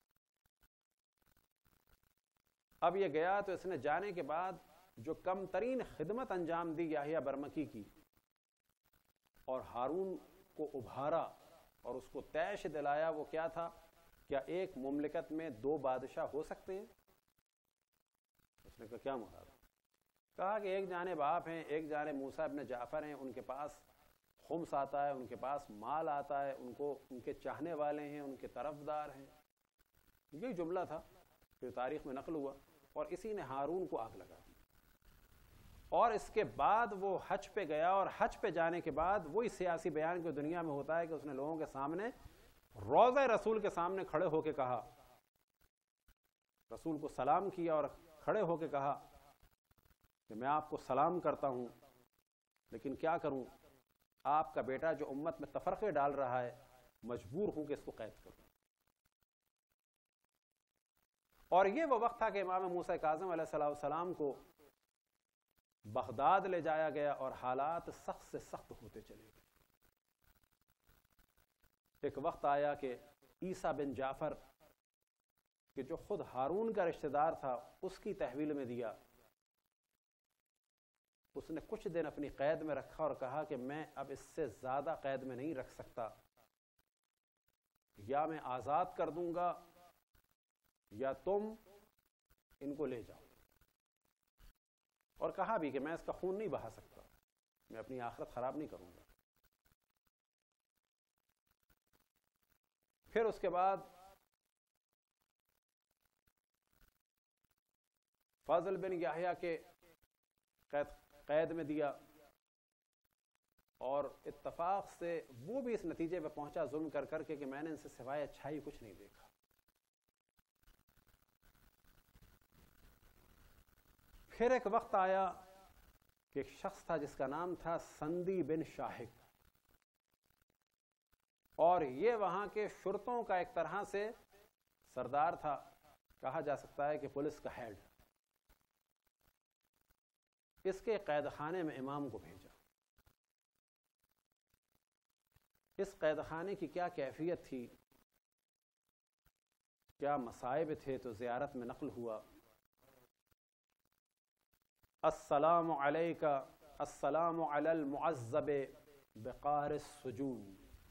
اب یہ گیا تو اس نے جانے کے بعد جو کم ترین خدمت انجام دی یحییٰ برمکی کی، اور ہارون کو ابھارا اور اس کو طیش دلایا، وہ کیا تھا؟ کیا ایک مملکت میں 2 بادشاہ ہو سکتے ہیں؟ اس نے کہا کیا مراد؟ کہا کہ ایک جانب آپ ہیں، ایک جانب موسیٰ ابن جعفر ہیں، ان کے پاس خمس آتا ہے، ان کے پاس مال آتا ہے، ان کے چاہنے والے ہیں، ان کے طرفدار ہیں۔ یہی جملہ تھا جو تاریخ میں نقل ہوا، اور اسی نے ہارون کو آگ لگا دی۔ اور اس کے بعد وہ حج پہ گیا، اور حج پہ جانے کے بعد وہی سیاسی بیان جو دنیا میں ہوتا ہے کہ اس نے لوگوں کے سامنے روضہ رسول کے سامنے کھڑے ہو کے کہا، رسول کو سلام کیا اور کھڑے ہو کے کہا کہ میں آپ کو سلام کرتا ہوں، لیکن کیا کروں، آپ کا بیٹا جو امت میں تفرقے ڈال رہا ہے، مجبور ہوں کہ اس کو قید کروں۔ اور یہ وہ وقت تھا کہ امام موسیٰ کاظم علیہ السلام کو بغداد لے جایا گیا، اور حالات سخت سے سخت ہوتے چلے گئے۔ ایک وقت آیا کہ عیسیٰ بن جعفر کہ جو خود ہارون کا رشتہ دار تھا، اس کی تحویل میں دیا، اس نے کچھ دن اپنی قید میں رکھا اور کہا کہ میں اب اس سے زیادہ قید میں نہیں رکھ سکتا، یا میں آزاد کر دوں گا یا تم ان کو لے جاؤ۔ اور کہا بھی کہ میں اس کا خون نہیں بہا سکتا، میں اپنی آخرت خراب نہیں کروں گا۔ پھر اس کے بعد فاضل بن یحییٰ کے قید میں دیا، اور اتفاق سے وہ بھی اس نتیجے پہ پہنچا ظلم کر کر کے کہ میں نے ان سے سوائے اچھائی کچھ نہیں دیکھا۔ پھر ایک وقت آیا کہ ایک شخص تھا جس کا نام تھا سندی بن شاہق، اور یہ وہاں کے شرطوں کا ایک طرح سے سردار تھا، کہا جا سکتا ہے کہ پولیس کا ہیڈ۔ اس کے قید خانے میں امام کو بھیجا۔ اس قید خانے کی کیا کیفیت تھی، کیا مصائب تھے، تو زیارت میں نقل ہوا السلام علیکا السلام علی المعذب بقار السجون،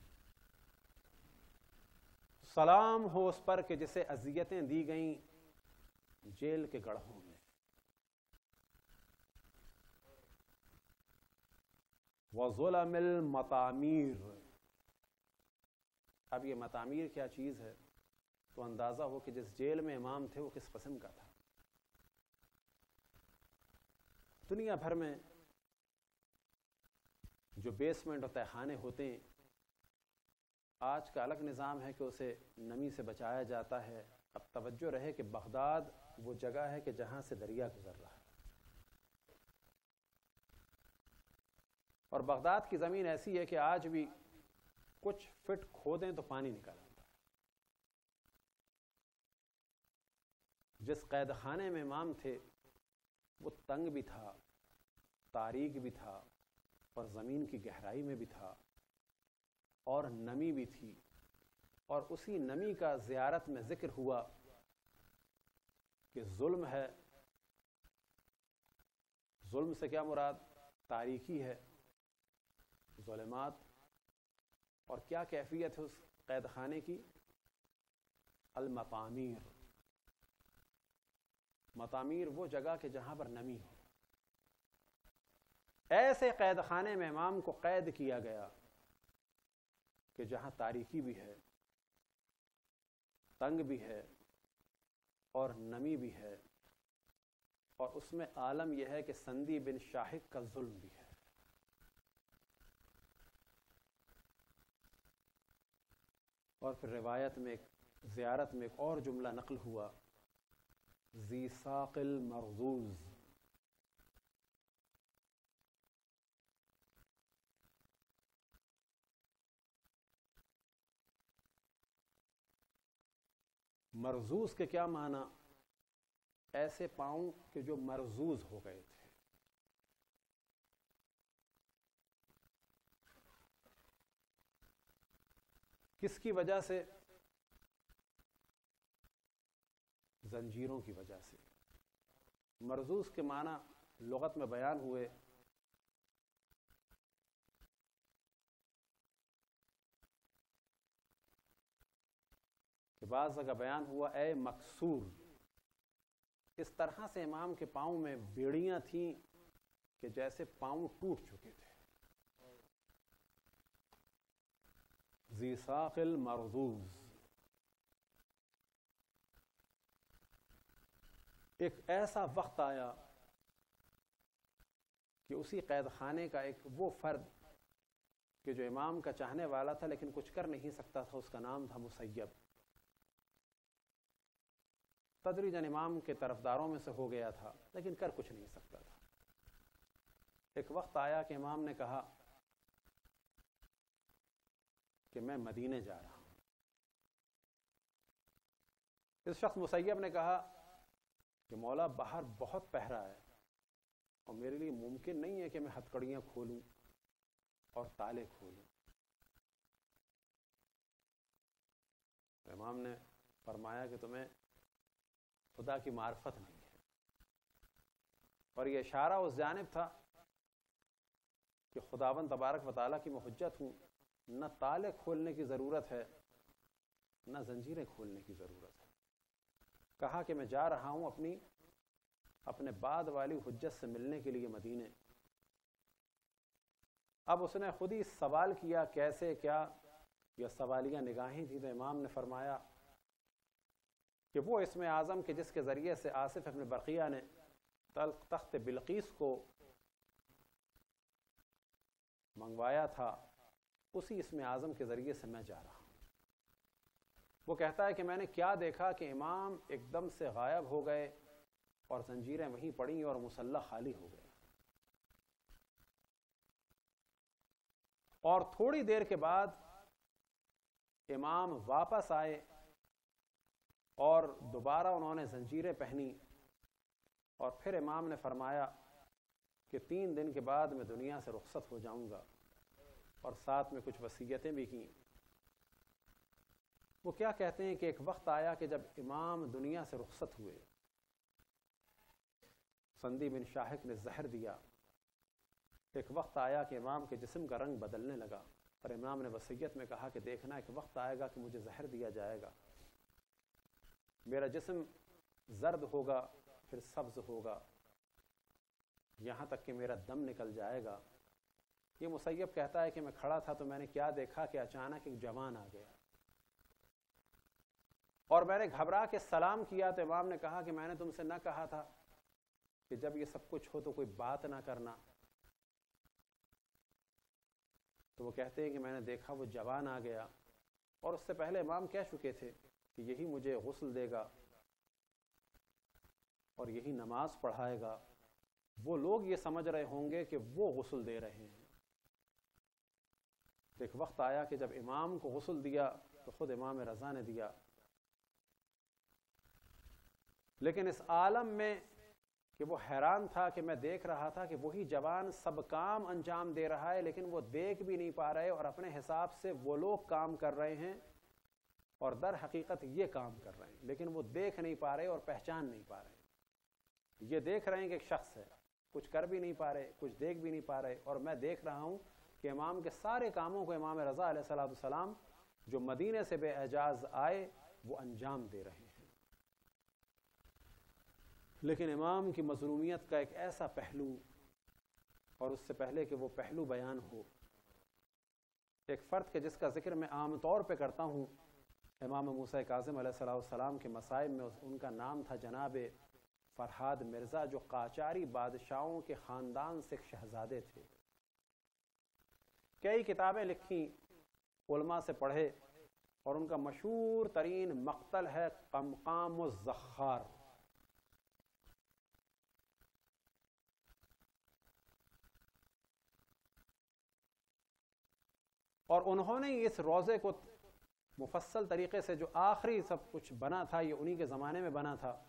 سلام ہو اس پر کہ جسے اذیتیں دی گئیں جیل کے گڑھوں میں۔ وظلم المطامیر، اب یہ مطامیر کیا چیز ہے تو اندازہ ہو کہ جس جیل میں امام تھے وہ کس قسم کا تھا۔ دنیا بھر میں جو بیسمنٹ اور تہخانے ہوتے ہیں، آج کا الگ نظام ہے کہ اسے نمی سے بچایا جاتا ہے۔ اب توجہ رہے کہ بغداد وہ جگہ ہے کہ جہاں سے دریا گزر رہا ہے، اور بغداد کی زمین ایسی ہے کہ آج بھی کچھ فٹ کھودیں تو پانی نکل آتا ہے۔ جس قید خانے میں امام تھے وہ تنگ بھی تھا، تاریک بھی تھا، اور زمین کی گہرائی میں بھی تھا، اور نمی بھی تھی، اور اسی نمی کا زیارت میں ذکر ہوا کہ ظلم ہے۔ ظلم سے کیا مراد؟ تاریکی ہے، ظلمات۔ اور کیا کیفیت ہے اس قید خانے کی؟ المطامیر، مطامیر وہ جگہ کہ جہاں پر نمی ہو۔ ایسے قید خانے میں امام کو قید کیا گیا کہ جہاں تاریکی بھی ہے، تنگ بھی ہے، اور نمی بھی ہے، اور اس میں عالم یہ ہے کہ سندی بن شاہق کا ظلم بھی ہے۔ اور پھر روایت میں زیارت میں ایک اور جملہ نقل ہوا، ذی ساق المرزوز، مرزوز کے کیا معنی؟ ایسے پاؤں کہ جو مرزوز ہو گئے تھے۔ کس کی وجہ سے؟ زنجیروں کی وجہ سے۔ مرزوز کے معنی لغت میں بیان ہوئے کہ بعض جگہ بیان ہوا اے مکسور، اس طرح سے امام کے پاؤں میں بیڑیاں تھیں کہ جیسے پاؤں ٹوٹ چکے تھے۔ ذی ساق المرزوز، ایک ایسا وقت آیا کہ اسی قید خانے کا ایک وہ فرد کہ جو امام کا چاہنے والا تھا لیکن کچھ کر نہیں سکتا تھا، اس کا نام تھا مسیب، تدریجاً امام کے طرفداروں میں سے ہو گیا تھا لیکن کر کچھ نہیں سکتا تھا۔ ایک وقت آیا کہ امام نے کہا کہ میں مدینے جا رہا ہوں۔ اس شخص مسیب نے کہا کہ مولا باہر بہت پہرا ہے اور میرے لیے ممکن نہیں ہے کہ میں ہتھکڑیاں کھولوں اور تالے کھولوں۔ امام نے فرمایا کہ تمہیں خدا کی معرفت نہیں ہے، اور یہ اشارہ اس جانب تھا کہ خداوند تبارک و تعالیٰ کی میں حجت ہوں، نہ تالے کھولنے کی ضرورت ہے نہ زنجیریں کھولنے کی ضرورت ہے۔ کہا کہ میں جا رہا ہوں اپنے بعد والی حجت سے ملنے کے لیے مدینے۔ اب اس نے خود ہی سوال کیا کیسے کیا، یہ سوالیہ نگاہیں تھیں، تو امام نے فرمایا کہ وہ اسم اعظم کے جس کے ذریعے سے آصف ابن برقیہ نے تخت بلقیس کو منگوایا تھا، اسی اسم اعظم کے ذریعے سے میں جا رہا ہوں۔ وہ کہتا ہے کہ میں نے کیا دیکھا کہ امام ایک دم سے غائب ہو گئے اور زنجیریں وہیں پڑیں اور مصلی خالی ہو گئے، اور تھوڑی دیر کے بعد امام واپس آئے اور دوبارہ انہوں نے زنجیریں پہنی، اور پھر امام نے فرمایا کہ 3 دن کے بعد میں دنیا سے رخصت ہو جاؤں گا، اور ساتھ میں کچھ وصیتیں بھی کیں۔ وہ کیا کہتے ہیں کہ ایک وقت آیا کہ جب امام دنیا سے رخصت ہوئے سندی بن شاہق نے زہر دیا. ایک وقت آیا کہ امام کے جسم کا رنگ بدلنے لگا اور امام نے وصیت میں کہا کہ دیکھنا ایک وقت آئے گا کہ مجھے زہر دیا جائے گا, میرا جسم زرد ہوگا, پھر سبز ہوگا, یہاں تک کہ میرا دم نکل جائے گا. یہ مسیب کہتا ہے کہ میں کھڑا تھا تو میں نے کیا دیکھا کہ اچانک ایک جوان آ گیا اور میں نے گھبرا کے سلام کیا تو امام نے کہا کہ میں نے تم سے نہ کہا تھا کہ جب یہ سب کچھ ہو تو کوئی بات نہ کرنا. تو وہ کہتے ہیں کہ میں نے دیکھا وہ جوان آ گیا اور اس سے پہلے امام کہہ چکے تھے کہ یہی مجھے غسل دے گا اور یہی نماز پڑھائے گا. وہ لوگ یہ سمجھ رہے ہوں گے کہ وہ غسل دے رہے ہیں. ایک وقت آیا کہ جب امام کو غسل دیا تو خود امام رضا نے دیا, لیکن اس عالم میں کہ وہ حیران تھا کہ میں دیکھ رہا تھا کہ وہی جوان سب کام انجام دے رہا ہے, لیکن وہ دیکھ بھی نہیں پا رہے اور اپنے حساب سے وہ لوگ کام کر رہے ہیں اور در حقیقت یہ کام کر رہے ہیں, لیکن وہ دیکھ نہیں پا رہے اور پہچان نہیں پا رہے. یہ دیکھ رہے ہیں کہ ایک شخص ہے, کچھ کر بھی نہیں پا رہے, کچھ دیکھ بھی نہیں پا رہے, اور میں دیکھ رہا ہوں کہ امام کے سارے کاموں کو امام رضا علیہ السلام جو مدینے سے بے اعجاز آئے وہ انجام دے رہے ہیں. لیکن امام کی مظلومیت کا ایک ایسا پہلو, اور اس سے پہلے کہ وہ پہلو بیان ہو, ایک فرد کے جس کا ذکر میں عام طور پہ کرتا ہوں, امام موسیٰ کاظم علیہ السلام کے مصائب میں ان کا نام تھا جناب فرہاد مرزا, جو قاجاری بادشاہوں کے خاندان سے ایک شہزادے تھے. کئی کتابیں لکھی, علماء سے پڑھے, اور ان کا مشہور ترین مقتل ہے قمقام الزخار. اور انہوں نے اس روضے کو مفصل طریقے سے, جو آخری سب کچھ بنا تھا یہ انہی کے زمانے میں بنا تھا,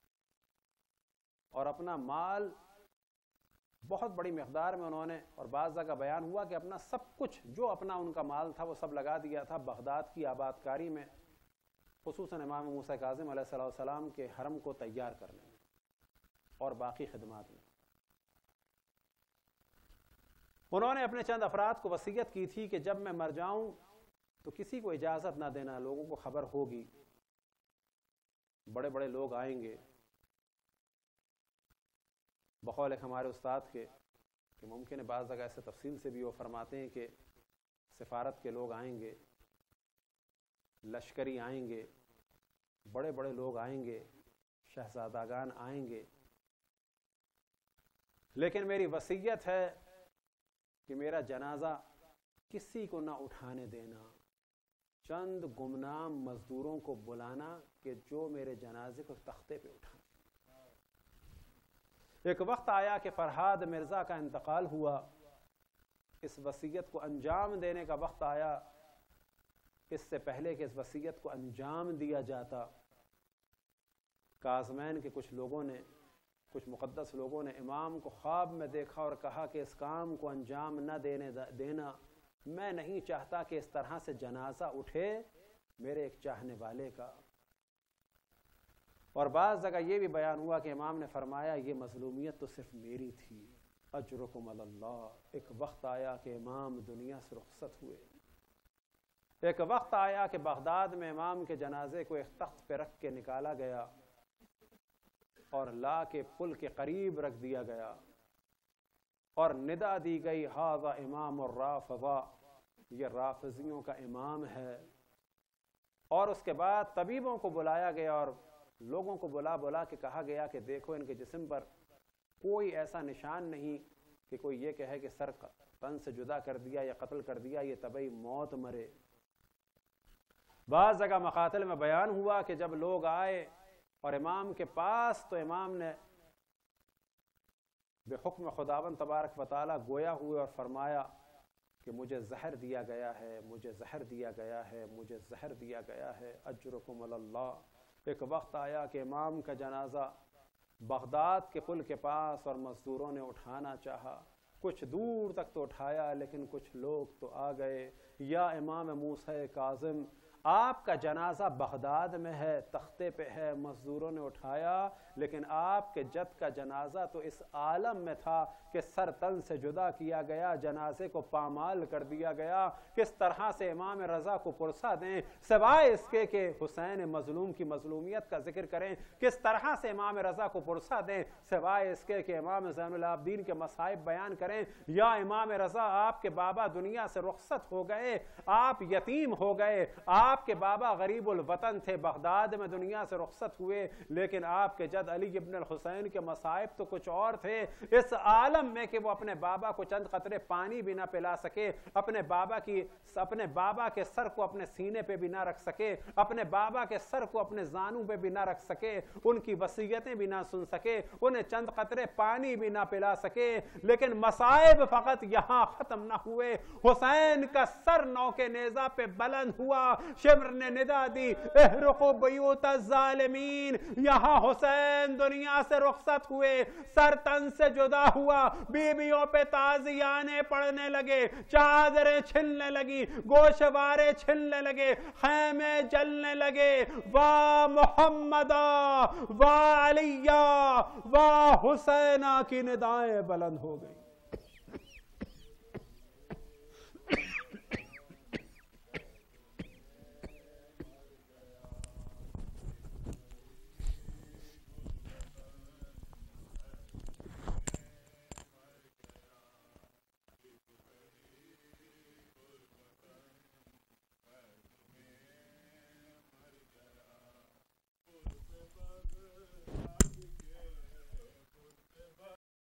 اور اپنا مال بہت بڑی مقدار میں انہوں نے, اور بعض جگہ بیان ہوا کہ اپنا سب کچھ جو اپنا ان کا مال تھا وہ سب لگا دیا تھا بغداد کی آباد کاری میں, خصوصاً امام موسیٰ کاظم علیہ السلام کے حرم کو تیار کرنے میں اور باقی خدمات میں. انہوں نے اپنے چند افراد کو وصیت کی تھی کہ جب میں مر جاؤں تو کسی کو اجازت نہ دینا, لوگوں کو خبر ہوگی, بڑے بڑے لوگ آئیں گے, بقول ایک ہمارے استاد کے کہ ممکن ہے بعض جگہ ایسے تفصیل سے بھی وہ فرماتے ہیں کہ سفارت کے لوگ آئیں گے, لشکری آئیں گے, بڑے بڑے لوگ آئیں گے, شہزادگان آئیں گے, لیکن میری وصیت ہے کہ میرا جنازہ کسی کو نہ اٹھانے دینا, چند گمنام مزدوروں کو بلانا کہ جو میرے جنازے کو تختے پہ اٹھائیں. ایک وقت آیا کہ فرہاد مرزا کا انتقال ہوا, اس وصیت کو انجام دینے کا وقت آیا. اس سے پہلے کہ اس وصیت کو انجام دیا جاتا, کاظمین کے کچھ لوگوں نے, کچھ مقدس لوگوں نے امام کو خواب میں دیکھا اور کہا کہ اس کام کو انجام نہ دینا, میں نہیں چاہتا کہ اس طرح سے جنازہ اٹھے میرے ایک چاہنے والے کا. اور بعض جگہ یہ بھی بیان ہوا کہ امام نے فرمایا یہ مظلومیت تو صرف میری تھی, اجرکم علی اللہ. ایک وقت آیا کہ امام دنیا سے رخصت ہوئے, ایک وقت آیا کہ بغداد میں امام کے جنازے کو ایک تخت پہ رکھ کے نکالا گیا اور لا کے پل کے قریب رکھ دیا گیا اور ندا دی گئی ھذا امام الرافضہ, یہ رافضیوں کا امام ہے. اور اس کے بعد طبیبوں کو بلایا گیا اور لوگوں کو بلا کے کہا گیا کہ دیکھو ان کے جسم پر کوئی ایسا نشان نہیں کہ کوئی یہ کہے کہ سر تن سے جدا کر دیا یا قتل کر دیا, یہ طبعی موت مرے. بعض جگہ مقاتل میں بیان ہوا کہ جب لوگ آئے اور امام کے پاس تو امام نے بے حکم خداوند تبارک و تعالیٰ گویا ہوئے اور فرمایا کہ مجھے زہر دیا گیا ہے, مجھے زہر دیا گیا ہے, مجھے زہر دیا گیا ہے, اجرکم علی اللہ. ایک وقت آیا کہ امام کا جنازہ بغداد کے پل کے پاس اور مزدوروں نے اٹھانا چاہا, کچھ دور تک تو اٹھایا لیکن کچھ لوگ تو آ گئے, یا امام موسیٰ کاظم آپ کا جنازہ بغداد میں ہے، تختے پہ ہے، مزدوروں نے اٹھایا، لیکن آپ کے جد کا جنازہ تو اس عالم میں تھا کہ سر تن سے جدا کیا گیا، جنازے کو پامال کر دیا گیا۔ کس طرح سے امام رضا کو پرسہ دیں سوائے اس کے کہ حسین مظلوم کی مظلومیت کا ذکر کریں، کس طرح سے امام رضا کو پرسہ دیں سوائے اس کے کہ امام زین العابدین کے مصائب بیان کریں، یا امام رضا آپ کے بابا دنیا سے رخصت ہو گئے، آپ یتیم ہو گئے، آپ کے بابا غریب الوطن تھے، بغداد میں دنیا سے رخصت ہوئے، لیکن آپ کے جد علی ابن الحسین کے مصائب تو کچھ اور تھے اس عالم میں کہ وہ اپنے بابا کو چند قطرے پانی بھی نہ پلا سکے، اپنے بابا کے سر کو اپنے سینے پہ بھی نہ رکھ سکے، اپنے بابا کے سر کو اپنے زانوں پہ بھی نہ رکھ سکے، ان کی وصیتیں بھی نہ سن سکے، انہیں چند قطرے پانی بھی نہ پلا سکے، لیکن مصائب فقط یہاں ختم نہ ہوئے۔ حسین کا سر نوک نیزہ پہ بلند ہوا، شمر نے ندا دی احرقوا بیوت الظالمین، یہاں حسین دنیا سے رخصت ہوئے، سر تن سے جدا ہوا، بیویوں پہ تعزیانے پڑھنے لگے، چادریں چھلنے لگی، گوشوارے چھلنے لگے، خیمے جلنے لگے، واہ محمدہ واہ علیہ واہ حسینہ کی ندائیں بلند ہو گئی۔